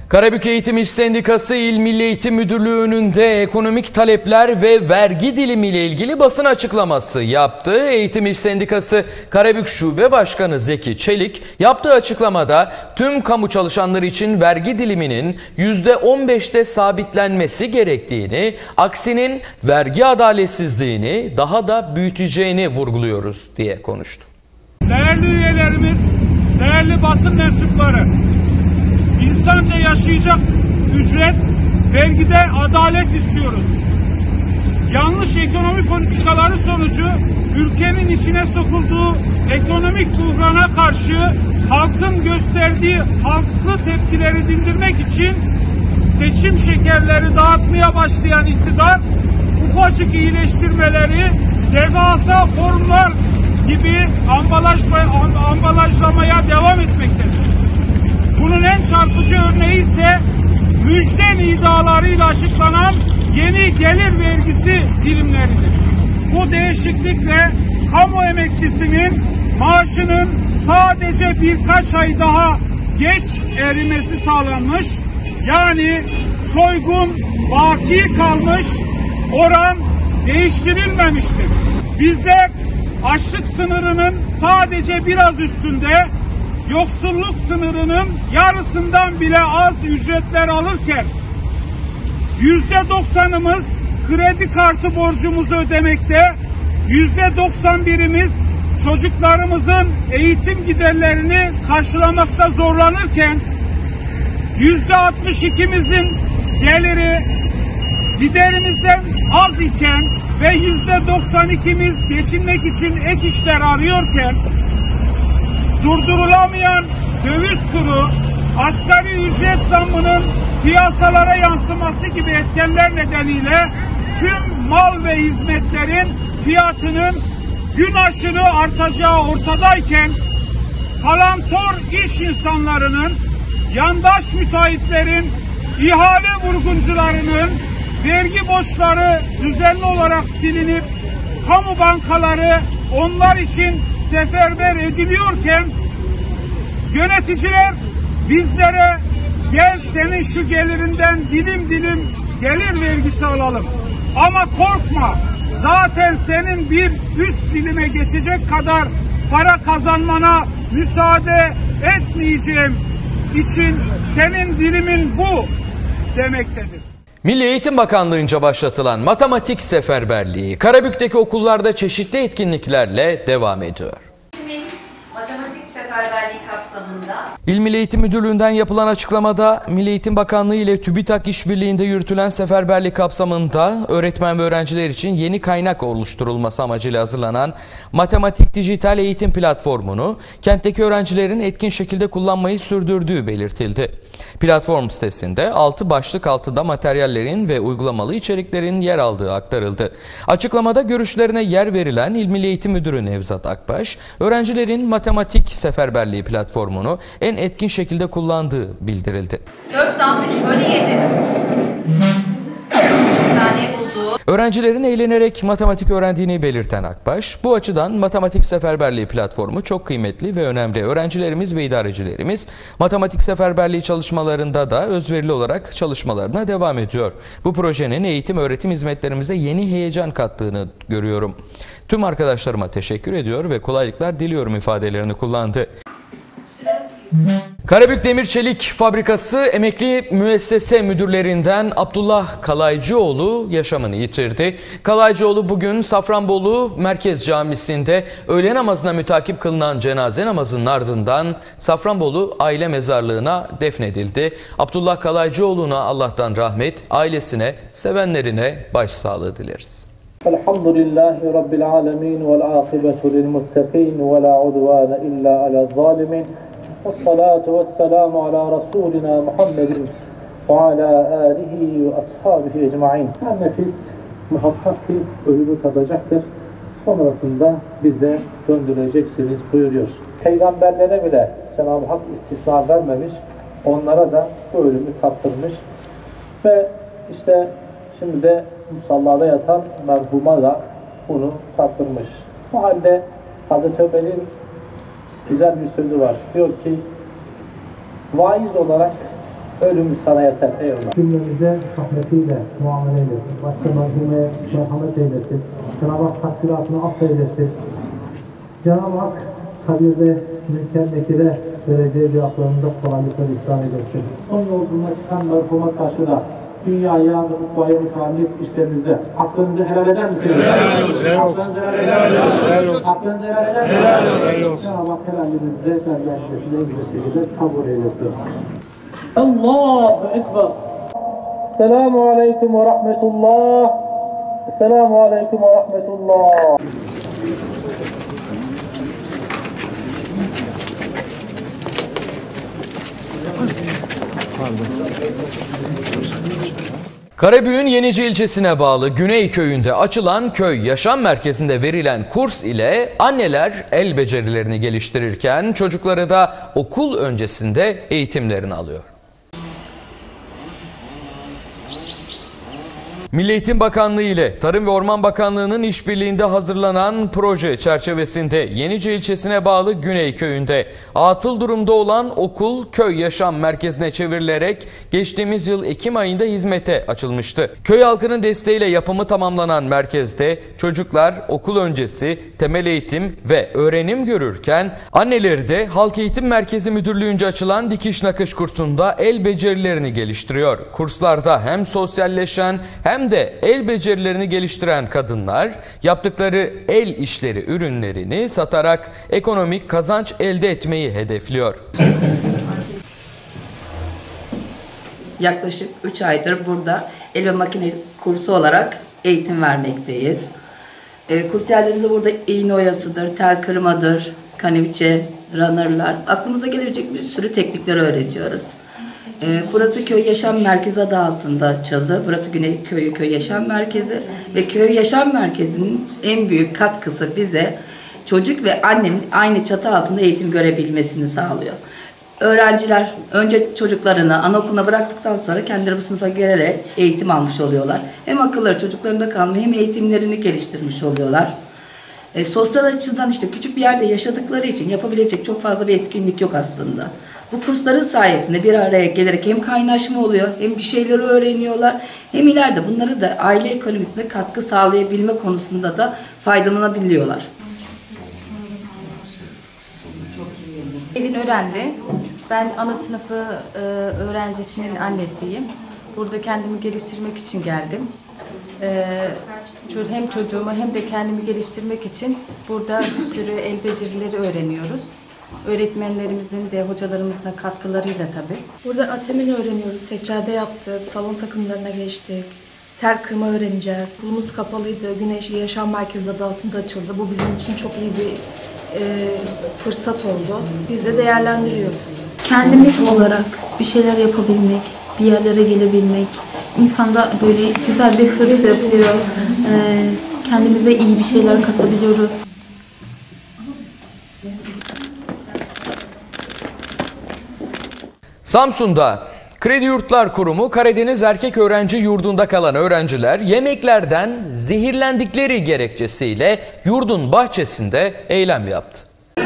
Speaker 1: Karabük Eğitim İş Sendikası İl Milli Eğitim Müdürlüğü önünde ekonomik talepler ve vergi dilimiyle ilgili basın açıklaması yaptı. Eğitim İş Sendikası Karabük Şube Başkanı Zeki Çelik yaptığı açıklamada tüm kamu çalışanları için vergi diliminin yüzde on beşte sabitlenmesi gerektiğini, aksinin vergi adaletsizliğini daha da büyüteceğini vurguluyoruz diye konuştu.
Speaker 10: Değerli üyelerimiz, değerli basın mensupları, İnsanca yaşayacak ücret, vergide adalet istiyoruz. Yanlış ekonomi politikaları sonucu ülkenin içine sokulduğu ekonomik buhrana karşı halkın gösterdiği haklı tepkileri dindirmek için seçim şekerleri dağıtmaya başlayan iktidar, ufacık iyileştirmeleri devasa formlar gibi ambalajlamaya devam etmektedir. Bunun en çarpıcı örneği ise müjde nidalarıyla açıklanan yeni gelir vergisi dilimleridir. Bu değişiklikle kamu emekçisinin maaşının sadece birkaç ay daha geç erimesi sağlanmış, yani soygun baki kalmış, oran değiştirilmemiştir. Bizler açlık sınırının sadece biraz üstünde, yoksulluk sınırının yarısından bile az ücretler alırken yüzde doksanımız kredi kartı borcumuzu ödemekte, yüzde doksan birimiz çocuklarımızın eğitim giderlerini karşılamakta zorlanırken, yüzde altmış ikimizin geliri giderimizden az iken ve yüzde doksan ikimiz geçinmek için ek işler arıyorken, durdurulamayan döviz kuru, asgari ücret zammının piyasalara yansıması gibi etkenler nedeniyle tüm mal ve hizmetlerin fiyatının gün aşırı artacağı ortadayken, kalantor iş insanlarının, yandaş müteahhitlerin, ihale vurguncularının vergi borçları düzenli olarak silinip kamu bankaları onlar için seferber ediliyorken, yöneticiler bizlere gel senin şu gelirinden dilim dilim gelir vergisi alalım ama korkma, zaten senin bir üst dilime geçecek kadar para kazanmana müsaade etmeyeceğim için senin dilimin bu demektedir.
Speaker 1: Milli Eğitim Bakanlığı'nca başlatılan matematik seferberliği Karabük'teki okullarda çeşitli etkinliklerle devam ediyor.
Speaker 11: Matematik seferberliği kapsamında
Speaker 1: İl Milli Eğitim Müdürlüğü'nden yapılan açıklamada Milli Eğitim Bakanlığı ile TÜBİTAK işbirliğinde yürütülen seferberlik kapsamında öğretmen ve öğrenciler için yeni kaynak oluşturulması amacıyla hazırlanan Matematik Dijital Eğitim Platformu'nu kentteki öğrencilerin etkin şekilde kullanmayı sürdürdüğü belirtildi. Platform sitesinde altı başlık altında materyallerin ve uygulamalı içeriklerin yer aldığı aktarıldı. Açıklamada görüşlerine yer verilen İl Milli Eğitim Müdürü Nevzat Akbaş, öğrencilerin matematik seferberliği platformunu en etkin şekilde kullandığı bildirildi.
Speaker 11: dörtten üç bölü yedi tane bulduğu.
Speaker 1: Öğrencilerin eğlenerek matematik öğrendiğini belirten Akbaş, bu açıdan matematik seferberliği platformu çok kıymetli ve önemli. Öğrencilerimiz ve idarecilerimiz matematik seferberliği çalışmalarında da özverili olarak çalışmalarına devam ediyor. Bu projenin eğitim öğretim hizmetlerimize yeni heyecan kattığını görüyorum. Tüm arkadaşlarıma teşekkür ediyor ve kolaylıklar diliyorum ifadelerini kullandı. Karabük Demir Çelik Fabrikası emekli müessese müdürlerinden Abdullah Kalaycıoğlu yaşamını yitirdi. Kalaycıoğlu bugün Safranbolu Merkez Camisi'nde öğle namazına mütakip kılınan cenaze namazının ardından Safranbolu Aile Mezarlığı'na defnedildi. Abdullah Kalaycıoğlu'na Allah'tan rahmet, ailesine, sevenlerine başsağlığı dileriz.
Speaker 12: Elhamdülillahi Rabbil alemin vel akibetu lil muttaqin ve la udvane illa alel zalimin. Vessalatu vesselamu ala Resulina Muhammedin ve ala alihi ve ashabihi ecmain. Her nefis muhakkak ki ölümü tadacaktır. Sonrasında bize döndüreceksiniz buyuruyor. Peygamberlere bile Cenab-ı Hak istisna vermemiş. Onlara da bu ölümü tattırmış. Ve işte şimdi de musallada yatan merhuma da bunu tattırmış. Bu halde Hazreti Ömer'in güzel bir sözü var. Diyor ki, vaiz olarak Ölüm sana yeter. Eyvallah. Cümlemize rahmetiyle muamele eylesin. Başka mazlumeye merhamet eylesin. Cenab-ı Hak taksiratını affeylesin. Cenab-ı Hak kabirde mülkendekilere vereceği cevaplarında kolaylıkla ihsan eylesin. Son yolculuğuna çıkan merhuma karşı da dünyaya ve mutluya müteallik işlerinizde hakkınızı helal eder misiniz? Helal olsun. Hakkınızı helal olsun. Hakkınızı helal eder misiniz? Cenab-ı Hak helalinizde dergâhınızda en güzel şekilde kabul eylesin. Allahu Ekber. Selamun Aleyküm ve Rahmetullah. Selamun Aleyküm ve Rahmetullah.
Speaker 1: Karabük'ün Yenice ilçesine bağlı Güney köyünde açılan köy yaşam merkezinde verilen kurs ile anneler el becerilerini geliştirirken çocukları da okul öncesinde eğitimlerini alıyor. Milli Eğitim Bakanlığı ile Tarım ve Orman Bakanlığı'nın işbirliğinde hazırlanan proje çerçevesinde Yenice ilçesine bağlı Güney köyünde atıl durumda olan okul köy yaşam merkezine çevrilerek geçtiğimiz yıl Ekim ayında hizmete açılmıştı. Köy halkının desteğiyle yapımı tamamlanan merkezde çocuklar okul öncesi temel eğitim ve öğrenim görürken anneleri de Halk Eğitim Merkezi Müdürlüğü'nce açılan dikiş nakış kursunda el becerilerini geliştiriyor. Kurslarda hem sosyalleşen hem Hem de el becerilerini geliştiren kadınlar yaptıkları el işleri ürünlerini satarak ekonomik kazanç elde etmeyi hedefliyor.
Speaker 13: Yaklaşık üç aydır burada el ve makine kursu olarak eğitim vermekteyiz. E, kursiyerlerimize burada iğne oyasıdır, tel kırmadır, kaneviçe, runnerlar, aklımıza gelebilecek bir sürü teknikleri öğretiyoruz. Burası Köy Yaşam Merkezi adı altında açıldı. Burası Güney Köyü Köy Yaşam Merkezi ve Köy Yaşam Merkezi'nin en büyük katkısı bize çocuk ve annenin aynı çatı altında eğitim görebilmesini sağlıyor. Öğrenciler önce çocuklarını anaokuluna bıraktıktan sonra kendileri bu sınıfa gelerek eğitim almış oluyorlar. Hem akılları çocuklarında kalmıyor hem eğitimlerini geliştirmiş oluyorlar. E, sosyal açıdan işte küçük bir yerde yaşadıkları için yapabilecek çok fazla bir etkinlik yok aslında. Bu kursların sayesinde bir araya gelerek hem kaynaşma oluyor, hem bir şeyleri öğreniyorlar, hem ileride bunları da aile ekonomisine katkı sağlayabilme konusunda da faydalanabiliyorlar.
Speaker 14: Evin öğrendi. Ben ana sınıfı e, öğrencisinin annesiyim. Burada kendimi geliştirmek için geldim. E, hem çocuğumu hem de kendimi geliştirmek için burada bir sürü el becerileri öğreniyoruz. Öğretmenlerimizin de hocalarımızın da katkılarıyla tabii.
Speaker 15: Burada atemin öğreniyoruz, seccade yaptık, salon takımlarına geçtik. Tel kırma öğreneceğiz. Yolumuz kapalıydı, Güneş Yaşam Merkezi adı altında açıldı. Bu bizim için çok iyi bir e, fırsat oldu. Biz de değerlendiriyoruz.
Speaker 16: Kendimiz olarak bir şeyler yapabilmek, bir yerlere gelebilmek, insanda böyle güzel bir hırs yapıyor. E, kendimize iyi bir şeyler katabiliyoruz.
Speaker 1: Samsun'da Kredi Yurtlar Kurumu Karadeniz Erkek Öğrenci Yurdu'nda kalan öğrenciler yemeklerden zehirlendikleri gerekçesiyle yurdun bahçesinde eylem yaptı.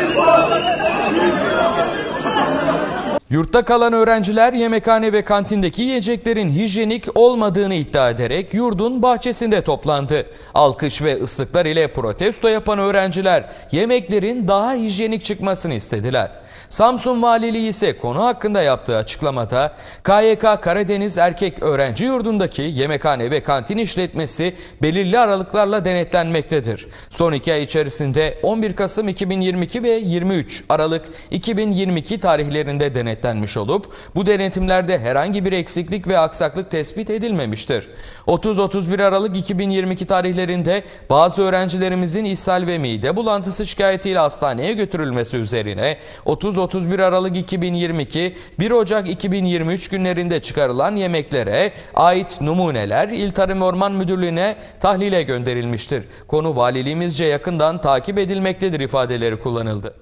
Speaker 1: Yurtta kalan öğrenciler yemekhane ve kantindeki yiyeceklerin hijyenik olmadığını iddia ederek yurdun bahçesinde toplandı. Alkış ve ıslıklar ile protesto yapan öğrenciler yemeklerin daha hijyenik çıkmasını istediler. Samsun Valiliği ise konu hakkında yaptığı açıklamada K Y K Karadeniz Erkek Öğrenci Yurdu'ndaki yemekhane ve kantin işletmesi belirli aralıklarla denetlenmektedir. Son iki ay içerisinde on bir Kasım iki bin yirmi iki ve yirmi üç Aralık iki bin yirmi iki tarihlerinde denetlenmiş olup bu denetimlerde herhangi bir eksiklik ve aksaklık tespit edilmemiştir. otuz otuz bir Aralık iki bin yirmi iki tarihlerinde bazı öğrencilerimizin ishal ve mide bulantısı şikayetiyle hastaneye götürülmesi üzerine otuz otuz bir Aralık iki bin yirmi iki, bir Ocak iki bin yirmi üç günlerinde çıkarılan yemeklere ait numuneler İl Tarım ve Orman Müdürlüğü'ne tahlile gönderilmiştir. Konu valiliğimizce yakından takip edilmektedir ifadeleri kullanıldı.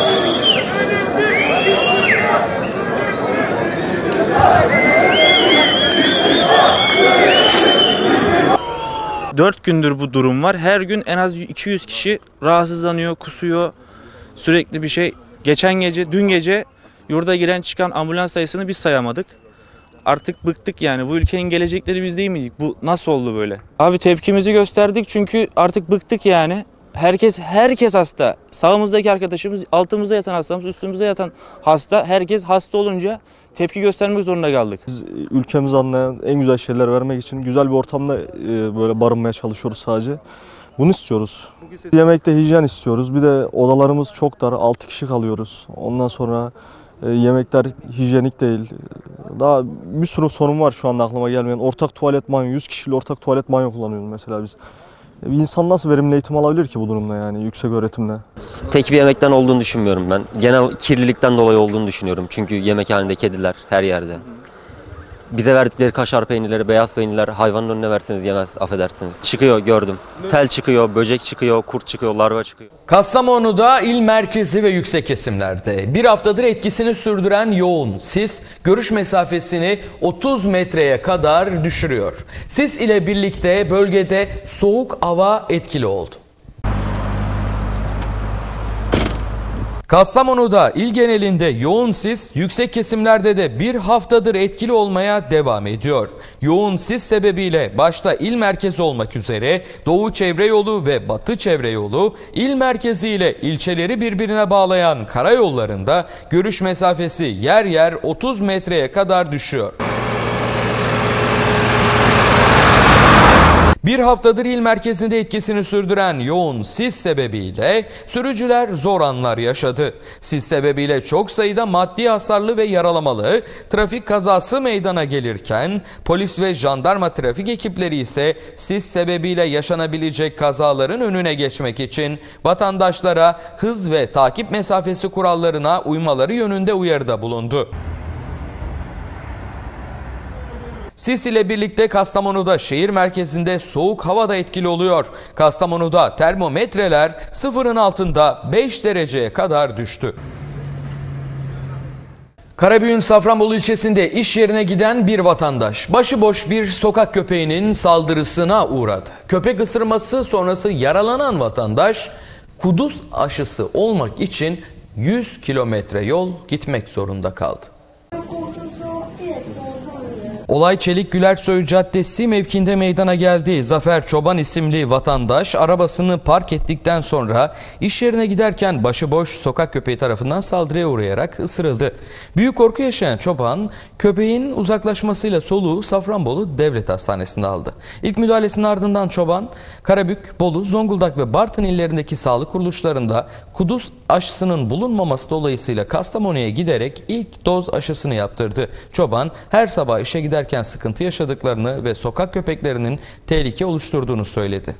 Speaker 17: Dört gündür bu durum var. Her gün en az iki yüz kişi rahatsızlanıyor, kusuyor. Sürekli bir şey. Geçen gece, dün gece yurda giren çıkan ambulans sayısını biz sayamadık. Artık bıktık yani. Bu ülkenin gelecekleri biz değil miydik? Bu nasıl oldu böyle? Abi tepkimizi gösterdik çünkü artık bıktık yani. Herkes herkes hasta. Sağımızdaki arkadaşımız, altımızda yatan hastamız, üstümüzde yatan hasta. Herkes hasta olunca tepki göstermek zorunda kaldık.
Speaker 18: Biz ülkemizi anlayan en güzel şeyler vermek için güzel bir ortamda böyle barınmaya çalışıyoruz sadece. Bunu istiyoruz. Yemekte hijyen istiyoruz. Bir de odalarımız çok dar. altı kişi kalıyoruz. Ondan sonra yemekler hijyenik değil. Daha bir sürü sorun var şu anda aklıma gelmeyen. Ortak tuvalet banyo, yüz kişiyle ortak tuvalet banyo kullanıyoruz mesela biz. Bir insan nasıl verimli eğitim alabilir ki bu durumda yani yüksek öğretimle?
Speaker 19: Tek bir yemekten olduğunu düşünmüyorum ben. Genel kirlilikten dolayı olduğunu düşünüyorum. Çünkü yemekhanede kediler her yerde. Bize verdikleri kaşar peynirleri, beyaz peynirler hayvanın önüne verseniz yemez, affedersiniz. Çıkıyor, gördüm. Tel çıkıyor, böcek çıkıyor, kurt çıkıyor, larva çıkıyor.
Speaker 1: Kastamonu'da il merkezi ve yüksek kesimlerde bir haftadır etkisini sürdüren yoğun sis görüş mesafesini otuz metreye kadar düşürüyor. Sis ile birlikte bölgede soğuk hava etkili oldu. Kastamonu'da il genelinde yoğun sis, yüksek kesimlerde de bir haftadır etkili olmaya devam ediyor. Yoğun sis sebebiyle başta il merkezi olmak üzere Doğu Çevre Yolu ve Batı Çevre Yolu, il merkezi ile ilçeleri birbirine bağlayan karayollarında görüş mesafesi yer yer otuz metreye kadar düşüyor. Bir haftadır il merkezinde etkisini sürdüren yoğun sis sebebiyle sürücüler zor anlar yaşadı. Sis sebebiyle çok sayıda maddi hasarlı ve yaralamalı trafik kazası meydana gelirken polis ve jandarma trafik ekipleri ise sis sebebiyle yaşanabilecek kazaların önüne geçmek için vatandaşlara hız ve takip mesafesi kurallarına uymaları yönünde uyarıda bulundu. Sis ile birlikte Kastamonu'da şehir merkezinde soğuk hava da etkili oluyor. Kastamonu'da termometreler sıfırın altında beş dereceye kadar düştü. Karabük'ün Safranbolu ilçesinde iş yerine giden bir vatandaş başıboş bir sokak köpeğinin saldırısına uğradı. Köpek ısırması sonrası yaralanan vatandaş kuduz aşısı olmak için yüz kilometre yol gitmek zorunda kaldı. Olay Çelik Gülersoy Caddesi mevkinde meydana geldi. Zafer Çoban isimli vatandaş arabasını park ettikten sonra iş yerine giderken başıboş sokak köpeği tarafından saldırıya uğrayarak ısırıldı. Büyük korku yaşayan çoban köpeğin uzaklaşmasıyla soluğu Safranbolu Devlet Hastanesi'nde aldı. İlk müdahalesinin ardından çoban Karabük, Bolu, Zonguldak ve Bartın illerindeki sağlık kuruluşlarında kuduz aşısının bulunmaması dolayısıyla Kastamonu'ya giderek ilk doz aşısını yaptırdı. Çoban her sabah işe giderken sıkıntı yaşadıklarını ve sokak köpeklerinin tehlike oluşturduğunu söyledi.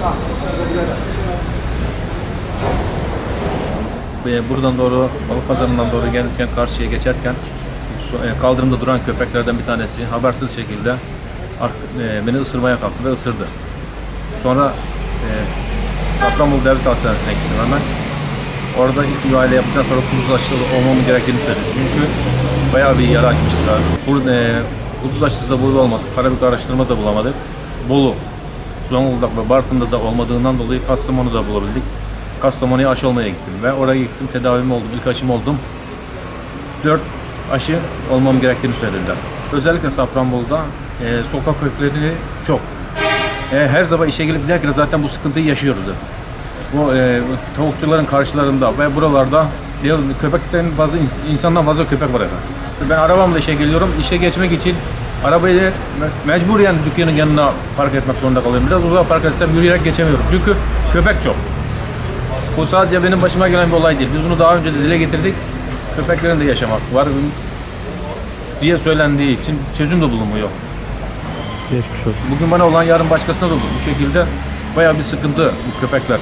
Speaker 20: Buradan doğru, Balıkpazarı'ndan doğru gelirken, karşıya geçerken kaldırımda duran köpeklerden bir tanesi habersiz şekilde beni ısırmaya kalktı ve ısırdı. Sonra e, Safranbolu Devlet Hastanesi'ne gittim hemen. Orada ilk müdahale yaptıktan sonra kuduz aşısı olmamın gerektiğini söyledi. Çünkü bayağı bir yara açmıştılar. Burada e, kuduz aşısı da burada olmadı. Karabük araştırma da bulamadık. Bolu, Zonguldak ve Bartın'da da olmadığından dolayı Kastamonu'da bulabildik. Kastamonu'ya aşı olmaya gittim ve oraya gittim, tedavim oldum, ilk aşım oldum. Dört aşı olmam gerektiğini söylediler. Özellikle Safranbolu'da e, sokak köpekleri çok. E, her sabah işe gelip giderken zaten bu sıkıntıyı yaşıyoruz. Bu e, tavukçuların karşılarında ve buralarda köpeklerin fazla, insandan fazla köpek var efendim. Ben arabamla işe geliyorum. İşe geçmek için arabayı mecburen dükkanın yanına park etmek zorunda kalıyorum. Biraz uzağa park etsem yürüyerek geçemiyorum. Çünkü köpek çok. Bu sadece benim başıma gelen bir olay değil. Biz bunu daha önce de dile getirdik. Köpeklerin de yaşamak var diye söylendiği için çözüm de bulunmuyor.
Speaker 18: Geçmiş olsun.
Speaker 20: Bugün bana olan yarın başkasına da olur. Bu şekilde bayağı bir sıkıntı bu köpekler.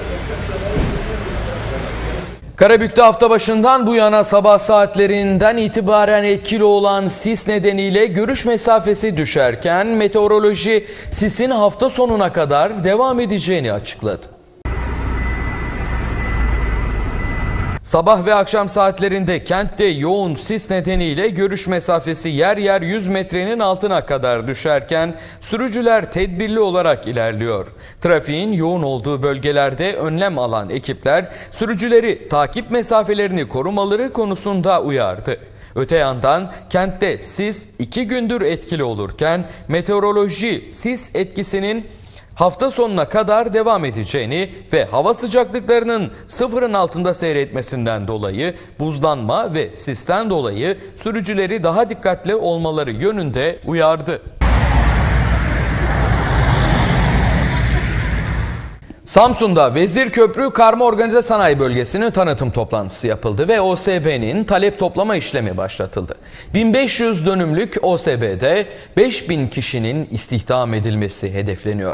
Speaker 1: Karabük'te hafta başından bu yana sabah saatlerinden itibaren etkili olan sis nedeniyle görüş mesafesi düşerken meteoroloji sisin hafta sonuna kadar devam edeceğini açıkladı. Sabah ve akşam saatlerinde kentte yoğun sis nedeniyle görüş mesafesi yer yer yüz metrenin altına kadar düşerken sürücüler tedbirli olarak ilerliyor. Trafiğin yoğun olduğu bölgelerde önlem alan ekipler sürücüleri takip mesafelerini korumaları konusunda uyardı. Öte yandan kentte sis iki gündür etkili olurken meteoroloji sis etkisinin hafta sonuna kadar devam edeceğini ve hava sıcaklıklarının sıfırın altında seyretmesinden dolayı buzlanma ve sisten dolayı sürücüleri daha dikkatli olmaları yönünde uyardı. Samsun'da Vezirköprü Karma Organize Sanayi Bölgesi'nin tanıtım toplantısı yapıldı ve O S B'nin talep toplama işlemi başlatıldı. bin beş yüz dönümlük O S B'de beş bin kişinin istihdam edilmesi hedefleniyor.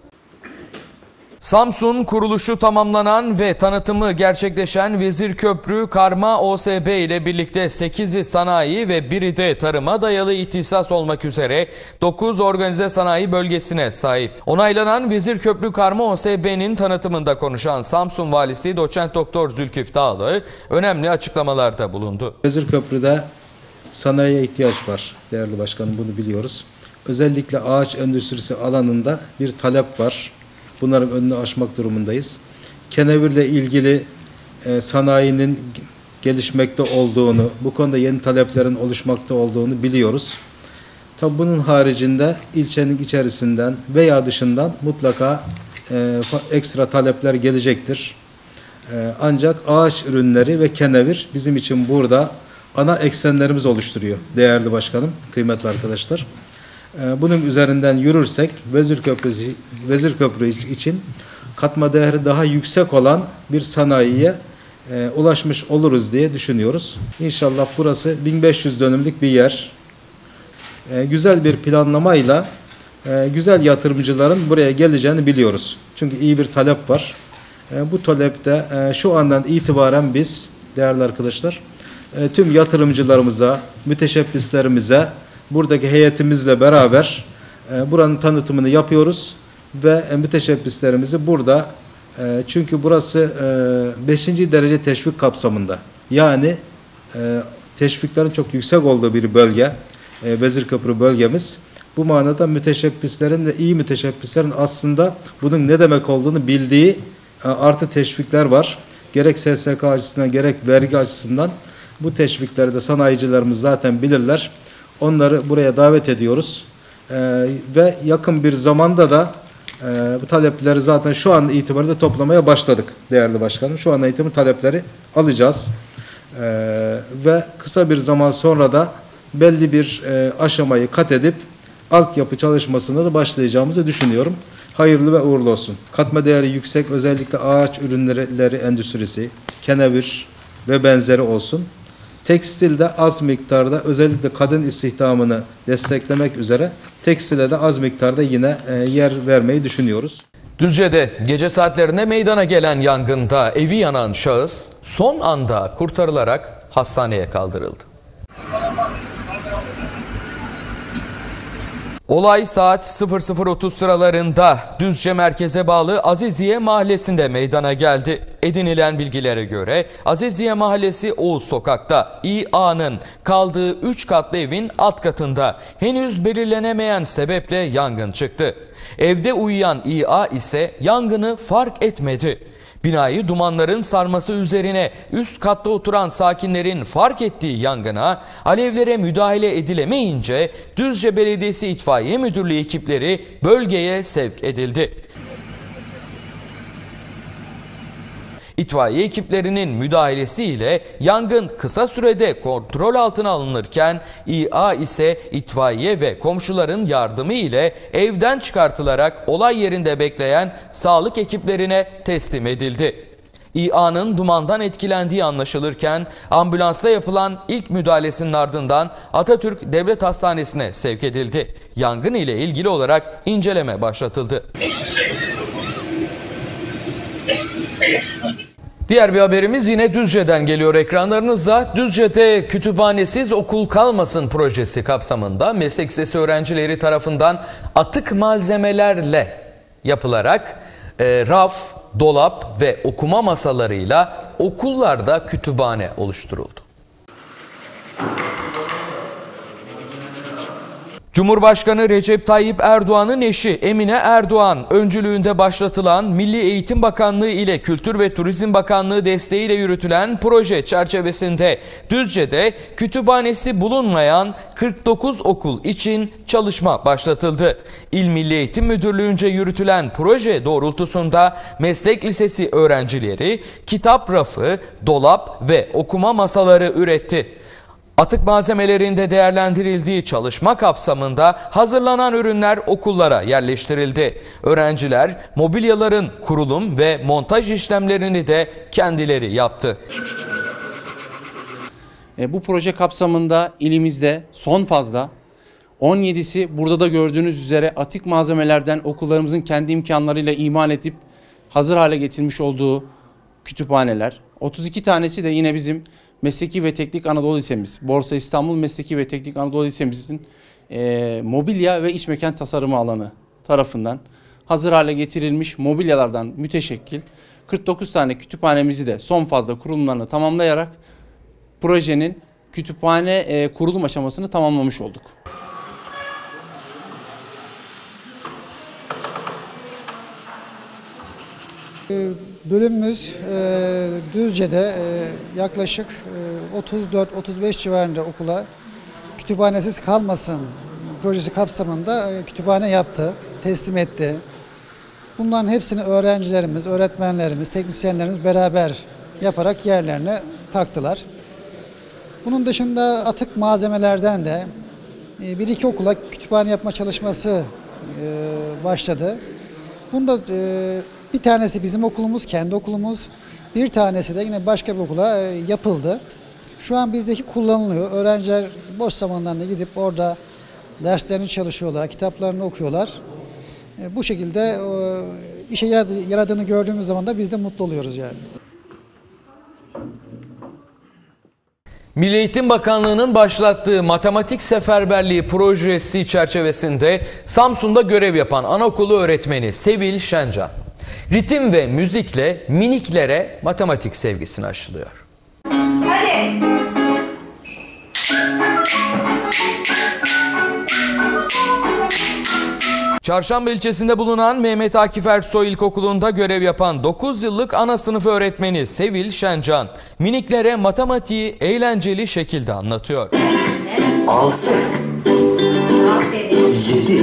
Speaker 1: Samsun kuruluşu tamamlanan ve tanıtımı gerçekleşen Vezirköprü Karma O S B ile birlikte sekizi sanayi ve biri de tarıma dayalı ihtisas olmak üzere dokuz organize sanayi bölgesine sahip. Onaylanan Vezirköprü Karma O S B'nin tanıtımında konuşan Samsun Valisi Doçent Doktor Zülkif Dağlı önemli açıklamalarda bulundu.
Speaker 21: Vezirköprü'de sanayiye ihtiyaç var değerli başkanım, bunu biliyoruz. Özellikle ağaç endüstrisi alanında bir talep var. Bunların önünü aşmak durumundayız. Kenevirle ilgili e, sanayinin gelişmekte olduğunu, bu konuda yeni taleplerin oluşmakta olduğunu biliyoruz. Tabi bunun haricinde ilçenin içerisinden veya dışından mutlaka e, ekstra talepler gelecektir. E, ancak ağaç ürünleri ve kenevir bizim için burada ana eksenlerimiz oluşturuyor değerli başkanım, kıymetli arkadaşlar. Bunun üzerinden yürürsek Vezirköprü, Vezirköprü için katma değeri daha yüksek olan bir sanayiye e, ulaşmış oluruz diye düşünüyoruz. İnşallah burası bin beş yüz dönümlük bir yer. E, güzel bir planlamayla e, güzel yatırımcıların buraya geleceğini biliyoruz. Çünkü iyi bir talep var. E, bu talepte e, şu andan itibaren biz değerli arkadaşlar e, tüm yatırımcılarımıza, müteşebbislerimize buradaki heyetimizle beraber e, buranın tanıtımını yapıyoruz ve e, müteşebbislerimizi burada e, çünkü burası e, beşinci derece teşvik kapsamında, yani e, teşviklerin çok yüksek olduğu bir bölge, e, Vezirköprü bölgemiz. Bu manada müteşebbislerin ve iyi müteşebbislerin aslında bunun ne demek olduğunu bildiği e, artı teşvikler var. Gerek S S K açısından gerek vergi açısından bu teşvikleri de sanayicilerimiz zaten bilirler. Onları buraya davet ediyoruz ee, ve yakın bir zamanda da e, bu talepleri zaten şu an itibariyle toplamaya başladık değerli başkanım. Şu an itibariyle talepleri alacağız ee, ve kısa bir zaman sonra da belli bir e, aşamayı kat edip altyapı çalışmasına da başlayacağımızı düşünüyorum. Hayırlı ve uğurlu olsun. Katma değeri yüksek özellikle ağaç ürünleri endüstrisi, kenevir ve benzeri olsun. Tekstilde az miktarda özellikle kadın istihdamını desteklemek üzere tekstile de az miktarda yine e, yer vermeyi düşünüyoruz.
Speaker 1: Düzce'de gece saatlerinde meydana gelen yangında evi yanan şahıs son anda kurtarılarak hastaneye kaldırıldı. Olay saat sıfır sıfır otuz sıralarında Düzce merkeze bağlı Aziziye mahallesinde meydana geldi. Edinilen bilgilere göre Aziziye mahallesi Oğuz sokakta İ A'nın kaldığı üç katlı evin alt katında henüz belirlenemeyen sebeple yangın çıktı. Evde uyuyan İ A ise yangını fark etmedi. Binayı dumanların sarması üzerine üst katta oturan sakinlerin fark ettiği yangına alevlere müdahale edilemeyince Düzce Belediyesi İtfaiye Müdürlüğü ekipleri bölgeye sevk edildi. İtfaiye ekiplerinin müdahalesiyle yangın kısa sürede kontrol altına alınırken İ A ise itfaiye ve komşuların yardımı ile evden çıkartılarak olay yerinde bekleyen sağlık ekiplerine teslim edildi. İ A'nın dumandan etkilendiği anlaşılırken ambulansla yapılan ilk müdahalesinin ardından Atatürk Devlet Hastanesi'ne sevk edildi. Yangın ile ilgili olarak inceleme başlatıldı. Diğer bir haberimiz yine Düzce'den geliyor ekranlarınıza. Düzce'de kütüphanesiz okul kalmasın projesi kapsamında meslek lisesi öğrencileri tarafından atık malzemelerle yapılarak e, raf, dolap ve okuma masalarıyla okullarda kütüphane oluşturuldu. Cumhurbaşkanı Recep Tayyip Erdoğan'ın eşi Emine Erdoğan öncülüğünde başlatılan Milli Eğitim Bakanlığı ile Kültür ve Turizm Bakanlığı desteğiyle yürütülen proje çerçevesinde Düzce'de kütüphanesi bulunmayan kırk dokuz okul için çalışma başlatıldı. İl Milli Eğitim Müdürlüğü'nce yürütülen proje doğrultusunda meslek lisesi öğrencileri kitap rafı, dolap ve okuma masaları üretti. Atık malzemelerinde değerlendirildiği çalışma kapsamında hazırlanan ürünler okullara yerleştirildi. Öğrenciler mobilyaların kurulum ve montaj işlemlerini de kendileri yaptı.
Speaker 2: Bu proje kapsamında ilimizde son fazla on yedisi burada da gördüğünüz üzere atık malzemelerden okullarımızın kendi imkanlarıyla imal edip hazır hale getirmiş olduğu kütüphaneler. otuz iki tanesi de yine bizim Mesleki ve Teknik Anadolu Lisemiz, Borsa İstanbul Mesleki ve Teknik Anadolu Lisemizin e, mobilya ve iç mekan tasarımı alanı tarafından hazır hale getirilmiş mobilyalardan müteşekkil kırk dokuz tane kütüphanemizi de son fazla kurulumlarını tamamlayarak projenin kütüphane e, kurulum aşamasını tamamlamış olduk.
Speaker 22: Bölümümüz e, Düzce'de e, yaklaşık e, otuz dört otuz beş civarında okula kütüphanesiz kalmasın projesi kapsamında e, kütüphane yaptı, teslim etti. Bunların hepsini öğrencilerimiz, öğretmenlerimiz, teknisyenlerimiz beraber yaparak yerlerine taktılar. Bunun dışında atık malzemelerden de e, bir iki okula kütüphane yapma çalışması e, başladı. Bunda e, bir tanesi bizim okulumuz, kendi okulumuz. Bir tanesi de yine başka bir okula yapıldı. Şu an bizdeki kullanılıyor. Öğrenciler boş zamanlarında gidip orada derslerini çalışıyorlar, kitaplarını okuyorlar. Bu şekilde işe yaradığını gördüğümüz zaman da biz de mutlu oluyoruz yani.
Speaker 1: Milli Eğitim Bakanlığı'nın başlattığı matematik seferberliği projesi çerçevesinde Samsun'da görev yapan anaokulu öğretmeni Sevil Şencan, ritim ve müzikle miniklere matematik sevgisini aşılıyor. Hadi. Çarşamba ilçesinde bulunan Mehmet Akif Ersoy İlkokulu'nda görev yapan dokuz yıllık ana sınıf öğretmeni Sevil Şencan, miniklere matematiği eğlenceli şekilde anlatıyor.
Speaker 23: altı, yedi,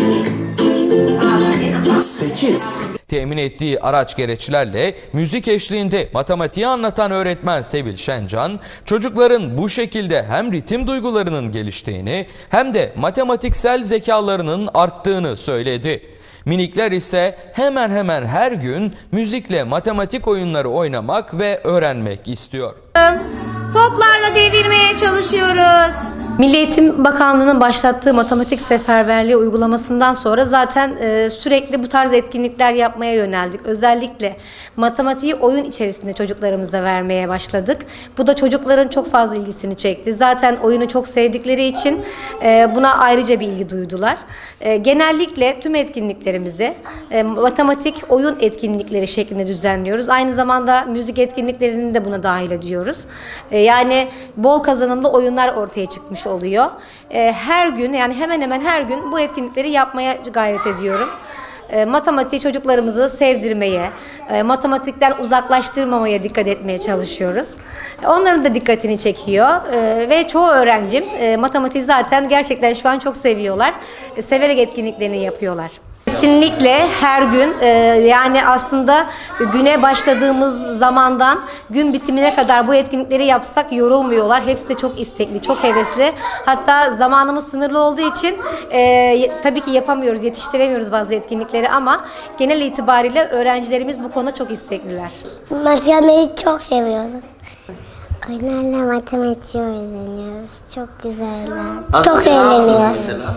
Speaker 23: sekiz.
Speaker 1: Temin ettiği araç gereçlerle müzik eşliğinde matematiği anlatan öğretmen Sevil Şencan, çocukların bu şekilde hem ritim duygularının geliştiğini hem de matematiksel zekalarının arttığını söyledi. Minikler ise hemen hemen her gün müzikle matematik oyunları oynamak ve öğrenmek istiyor.
Speaker 24: Toplarla devirmeye çalışıyoruz. Milli Eğitim Bakanlığı'nın başlattığı matematik seferberliği uygulamasından sonra zaten e, sürekli bu tarz etkinlikler yapmaya yöneldik. Özellikle matematiği oyun içerisinde çocuklarımıza vermeye başladık. Bu da çocukların çok fazla ilgisini çekti. Zaten oyunu çok sevdikleri için e, buna ayrıca bir ilgi duydular. E, genellikle tüm etkinliklerimizi e, matematik oyun etkinlikleri şeklinde düzenliyoruz. Aynı zamanda müzik etkinliklerini de buna dahil ediyoruz. E, yani bol kazanımlı oyunlar ortaya çıkmış oluyor. Her gün, yani hemen hemen her gün bu etkinlikleri yapmaya gayret ediyorum. Matematiği çocuklarımızı sevdirmeye, matematikten uzaklaştırmamaya dikkat etmeye çalışıyoruz. Onların da dikkatini çekiyor ve çoğu öğrencim matematiği zaten gerçekten şu an çok seviyorlar. Severek etkinliklerini yapıyorlar. Kesinlikle her gün, e, yani aslında güne başladığımız zamandan gün bitimine kadar bu etkinlikleri yapsak yorulmuyorlar. Hepsi de çok istekli, çok hevesli. Hatta zamanımız sınırlı olduğu için e, tabii ki yapamıyoruz, yetiştiremiyoruz bazı etkinlikleri ama genel itibariyle öğrencilerimiz bu konuda çok istekliler.
Speaker 25: Matematiği çok seviyoruz. Onlarla matematik öğreniyoruz. Çok güzeller. Çok eğleniyoruz.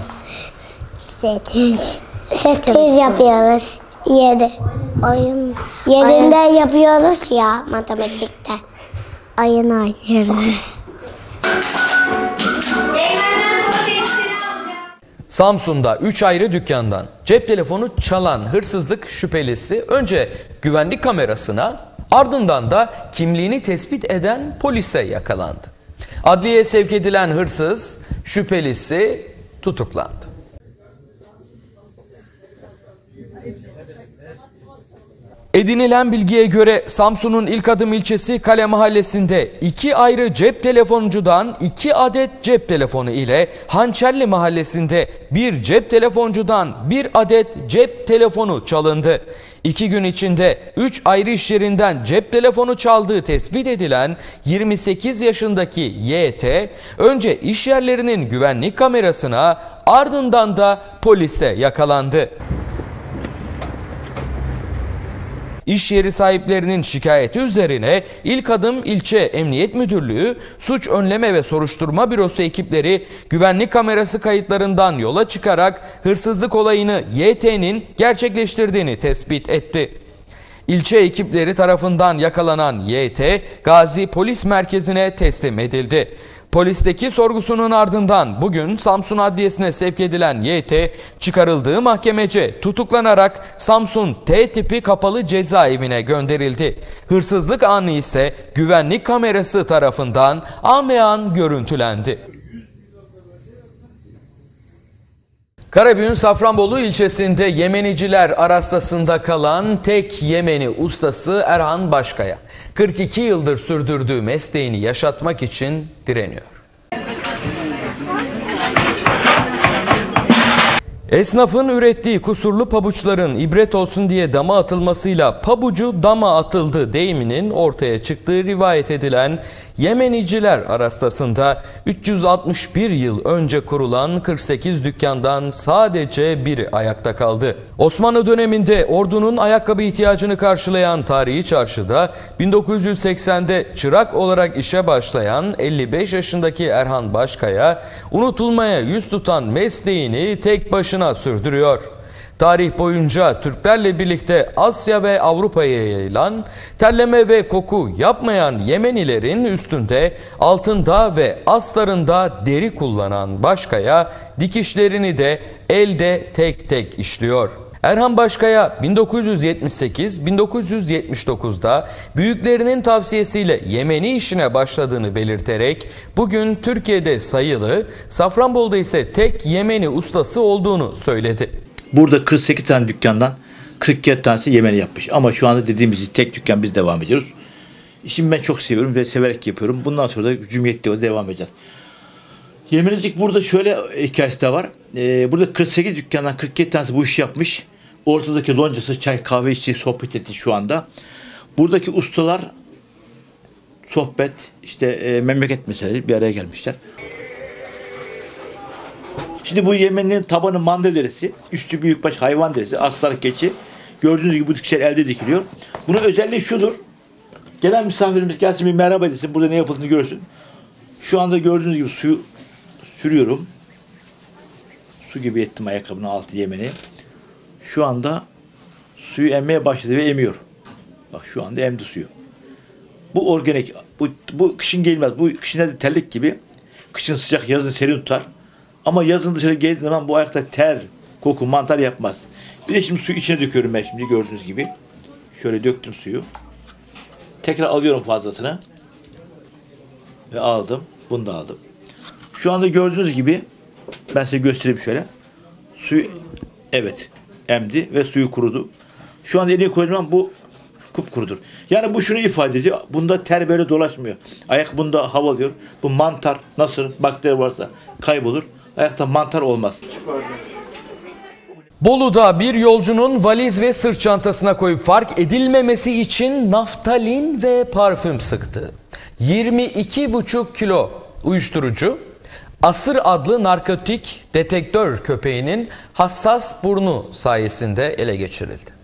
Speaker 25: Sekiz. Sekiz yapıyoruz. Yedi. Oyun. Yerinde Oyun. yapıyoruz ya matematikte. Oyun oynuyoruz.
Speaker 1: Samsun'da üç ayrı dükkandan cep telefonu çalan hırsızlık şüphelisi önce güvenlik kamerasına, ardından da kimliğini tespit eden polise yakalandı. Adliyeye sevk edilen hırsız şüphelisi tutuklandı. Edinilen bilgiye göre Samsun'un İlk Adım ilçesi Kale Mahallesi'nde iki ayrı cep telefoncudan iki adet cep telefonu ile Hançerli Mahallesi'nde bir cep telefoncudan bir adet cep telefonu çalındı. İki gün içinde üç ayrı iş yerinden cep telefonu çaldığı tespit edilen yirmi sekiz yaşındaki Y T önce iş yerlerinin güvenlik kamerasına ardından da polise yakalandı. İş yeri sahiplerinin şikayeti üzerine İlk Adım İlçe Emniyet Müdürlüğü, Suç Önleme ve Soruşturma Bürosu ekipleri güvenlik kamerası kayıtlarından yola çıkarak hırsızlık olayını Y T'nin gerçekleştirdiğini tespit etti. İlçe ekipleri tarafından yakalanan Y T, Gazi Polis Merkezi'ne teslim edildi. Polisteki sorgusunun ardından bugün Samsun Adliyesi'ne sevk edilen Y T, çıkarıldığı mahkemece tutuklanarak Samsun T tipi kapalı cezaevine gönderildi. Hırsızlık anı ise güvenlik kamerası tarafından an be an görüntülendi. Karabük'ün Safranbolu ilçesinde Yemeniciler arastasında kalan tek Yemeni ustası Erhan Başkaya, kırk iki yıldır sürdürdüğü mesleğini yaşatmak için direniyor. Esnafın ürettiği kusurlu pabuçların ibret olsun diye dama atılmasıyla pabucu dama atıldı deyiminin ortaya çıktığı rivayet edilen Yemeniciler arastasında üç yüz altmış bir yıl önce kurulan kırk sekiz dükkandan sadece biri ayakta kaldı. Osmanlı döneminde ordunun ayakkabı ihtiyacını karşılayan tarihi çarşıda bin dokuz yüz seksende çırak olarak işe başlayan elli beş yaşındaki Erhan Başkaya unutulmaya yüz tutan mesleğini tek başına sürdürüyor. Tarih boyunca Türklerle birlikte Asya ve Avrupa'ya yayılan, terleme ve koku yapmayan Yemenilerin üstünde, altında ve astarında deri kullanan Başkaya, dikişlerini de elde tek tek işliyor. Erhan Başkaya bin dokuz yüz yetmiş sekiz bin dokuz yüz yetmiş dokuzda büyüklerinin tavsiyesiyle Yemeni işine başladığını belirterek bugün Türkiye'de sayılı, Safranbolu'da ise tek Yemeni ustası olduğunu söyledi.
Speaker 3: Burada kırk sekiz tane dükkandan kırk iki tanesi Yemeni yapmış. Ama şu anda dediğimiz gibi tek dükkan biz devam ediyoruz. İşimi ben çok seviyorum ve severek yapıyorum. Bundan sonra da Cumhuriyet'te devam edeceğiz. Yemenicilik burada şöyle hikayesi de var. Ee, burada kırk sekiz dükkandan kırk iki tanesi bu işi yapmış. Ortadaki loncası çay kahve içti, sohbet etti şu anda. Buradaki ustalar sohbet, işte e, memleket meseleleri bir araya gelmişler. Şimdi bu Yemen'in tabanı manda derisi, üstü büyükbaş hayvan derisi, aslan keçi. Gördüğünüz gibi bu dikişler elde dikiliyor. Bunun özelliği şudur. Gelen misafirimiz gelsin bir merhaba desin, burada ne yapıldığını görsün. Şu anda gördüğünüz gibi suyu sürüyorum. Su gibi ettim ayakkabının altı Yemen'i. Şu anda suyu emmeye başladı ve emiyor. Bak şu anda emdi suyu. Bu organik, bu, bu kışın gelmez. Bu kışın terlik gibi. Kışın sıcak, yazın serin tutar. Ama yazın dışarı geldiği zaman bu ayakta ter, koku, mantar yapmaz. Bir de şimdi suyu içine döküyorum ben şimdi gördüğünüz gibi. Şöyle döktüm suyu. Tekrar alıyorum fazlasını. Ve aldım. Bunu da aldım. Şu anda gördüğünüz gibi ben size göstereyim şöyle. Suyu evet emdi ve suyu kurudu. Şu anda elini koyduğum zaman bu kupkurudur. Yani bu şunu ifade ediyor. Bunda ter böyle dolaşmıyor. Ayak bunda havalıyor. Bu mantar nasıl bakteri varsa kaybolur. Ayakta mantar olmaz.
Speaker 1: Bolu'da bir yolcunun valiz ve sırt çantasına koyup fark edilmemesi için naftalin ve parfüm sıktı. yirmi iki buçuk kilo uyuşturucu, Asır adlı narkotik detektör köpeğinin hassas burnu sayesinde ele geçirildi.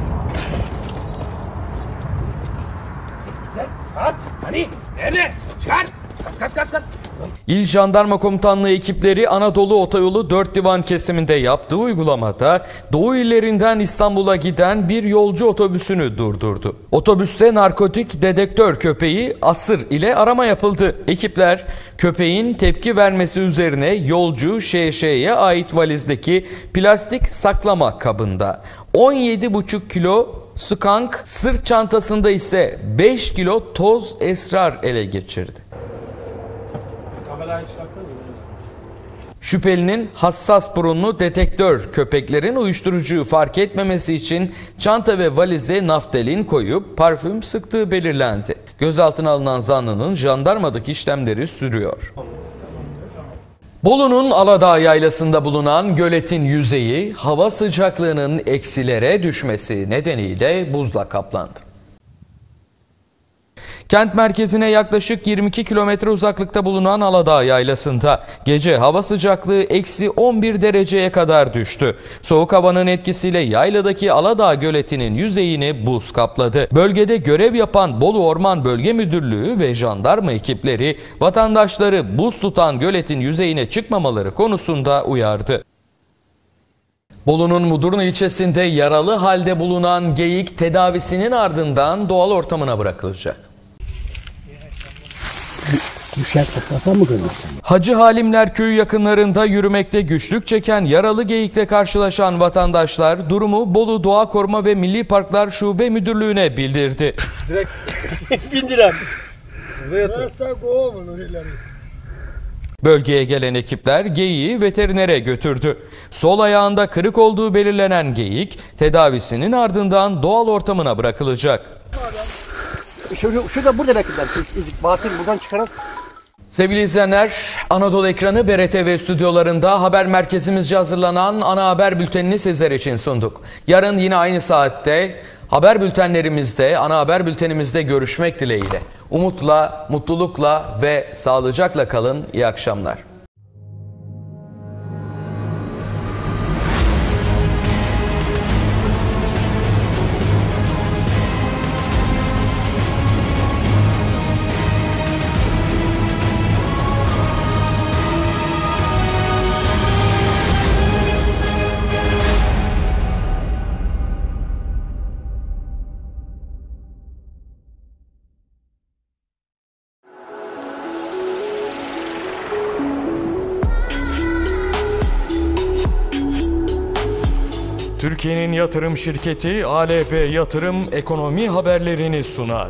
Speaker 10: Kas, hani, nerede? Çıkar, kas kas kas kas.
Speaker 1: İl Jandarma Komutanlığı ekipleri Anadolu Otoyolu dört Divan kesiminde yaptığı uygulamada Doğu illerinden İstanbul'a giden bir yolcu otobüsünü durdurdu. Otobüste narkotik dedektör köpeği Asır ile arama yapıldı. Ekipler köpeğin tepki vermesi üzerine yolcu Ş Ş'ye ait valizdeki plastik saklama kabında on yedi buçuk kilo skunk, sırt çantasında ise beş kilo toz esrar ele geçirdi. Şüphelinin hassas burunlu detektör köpeklerin uyuşturucuyu fark etmemesi için çanta ve valize naftalin koyup parfüm sıktığı belirlendi. Gözaltına alınan zanlının jandarmadaki işlemleri sürüyor. Bolu'nun Aladağ Yaylası'nda bulunan göletin yüzeyi hava sıcaklığının eksilere düşmesi nedeniyle buzla kaplandı. Kent merkezine yaklaşık yirmi iki kilometre uzaklıkta bulunan Aladağ Yaylası'nda gece hava sıcaklığı eksi on bir dereceye kadar düştü. Soğuk havanın etkisiyle yayladaki Aladağ göletinin yüzeyini buz kapladı. Bölgede görev yapan Bolu Orman Bölge Müdürlüğü ve jandarma ekipleri vatandaşları buz tutan göletin yüzeyine çıkmamaları konusunda uyardı. Bolu'nun Mudurnu ilçesinde yaralı halde bulunan geyik tedavisinin ardından doğal ortamına bırakılacak. Hacı Halimler Köyü yakınlarında yürümekte güçlük çeken yaralı geyikle karşılaşan vatandaşlar durumu Bolu Doğa Koruma ve Milli Parklar Şube Müdürlüğü'ne bildirdi.
Speaker 4: Direkt bindiren.
Speaker 1: Bölgeye gelen ekipler geyiği veterinere götürdü. Sol ayağında kırık olduğu belirlenen geyik tedavisinin ardından doğal ortamına bırakılacak.
Speaker 4: Şurada, şurada burada bekler. Batıl buradan çıkaran.
Speaker 1: Sevgili izleyenler, Anadolu Ekranı B R T V stüdyolarında haber merkezimizce hazırlanan ana haber bültenini sizler için sunduk. Yarın yine aynı saatte haber bültenlerimizde, ana haber bültenimizde görüşmek dileğiyle. Umutla, mutlulukla ve sağlıcakla kalın. İyi akşamlar. Türkiye'nin yatırım şirketi A L P Yatırım ekonomi haberlerini sunar.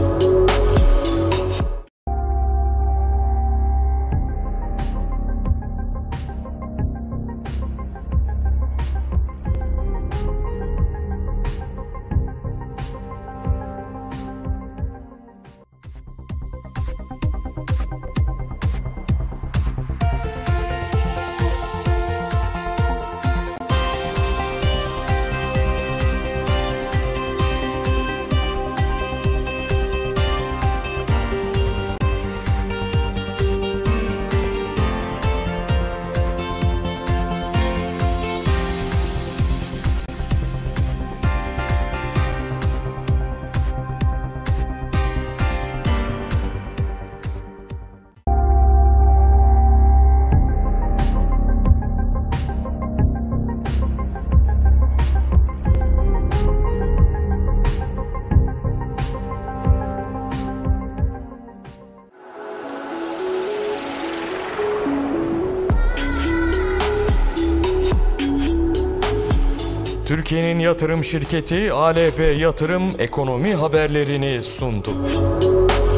Speaker 1: Türkiye'nin yatırım şirketi A L P Yatırım ekonomi haberlerini sundu.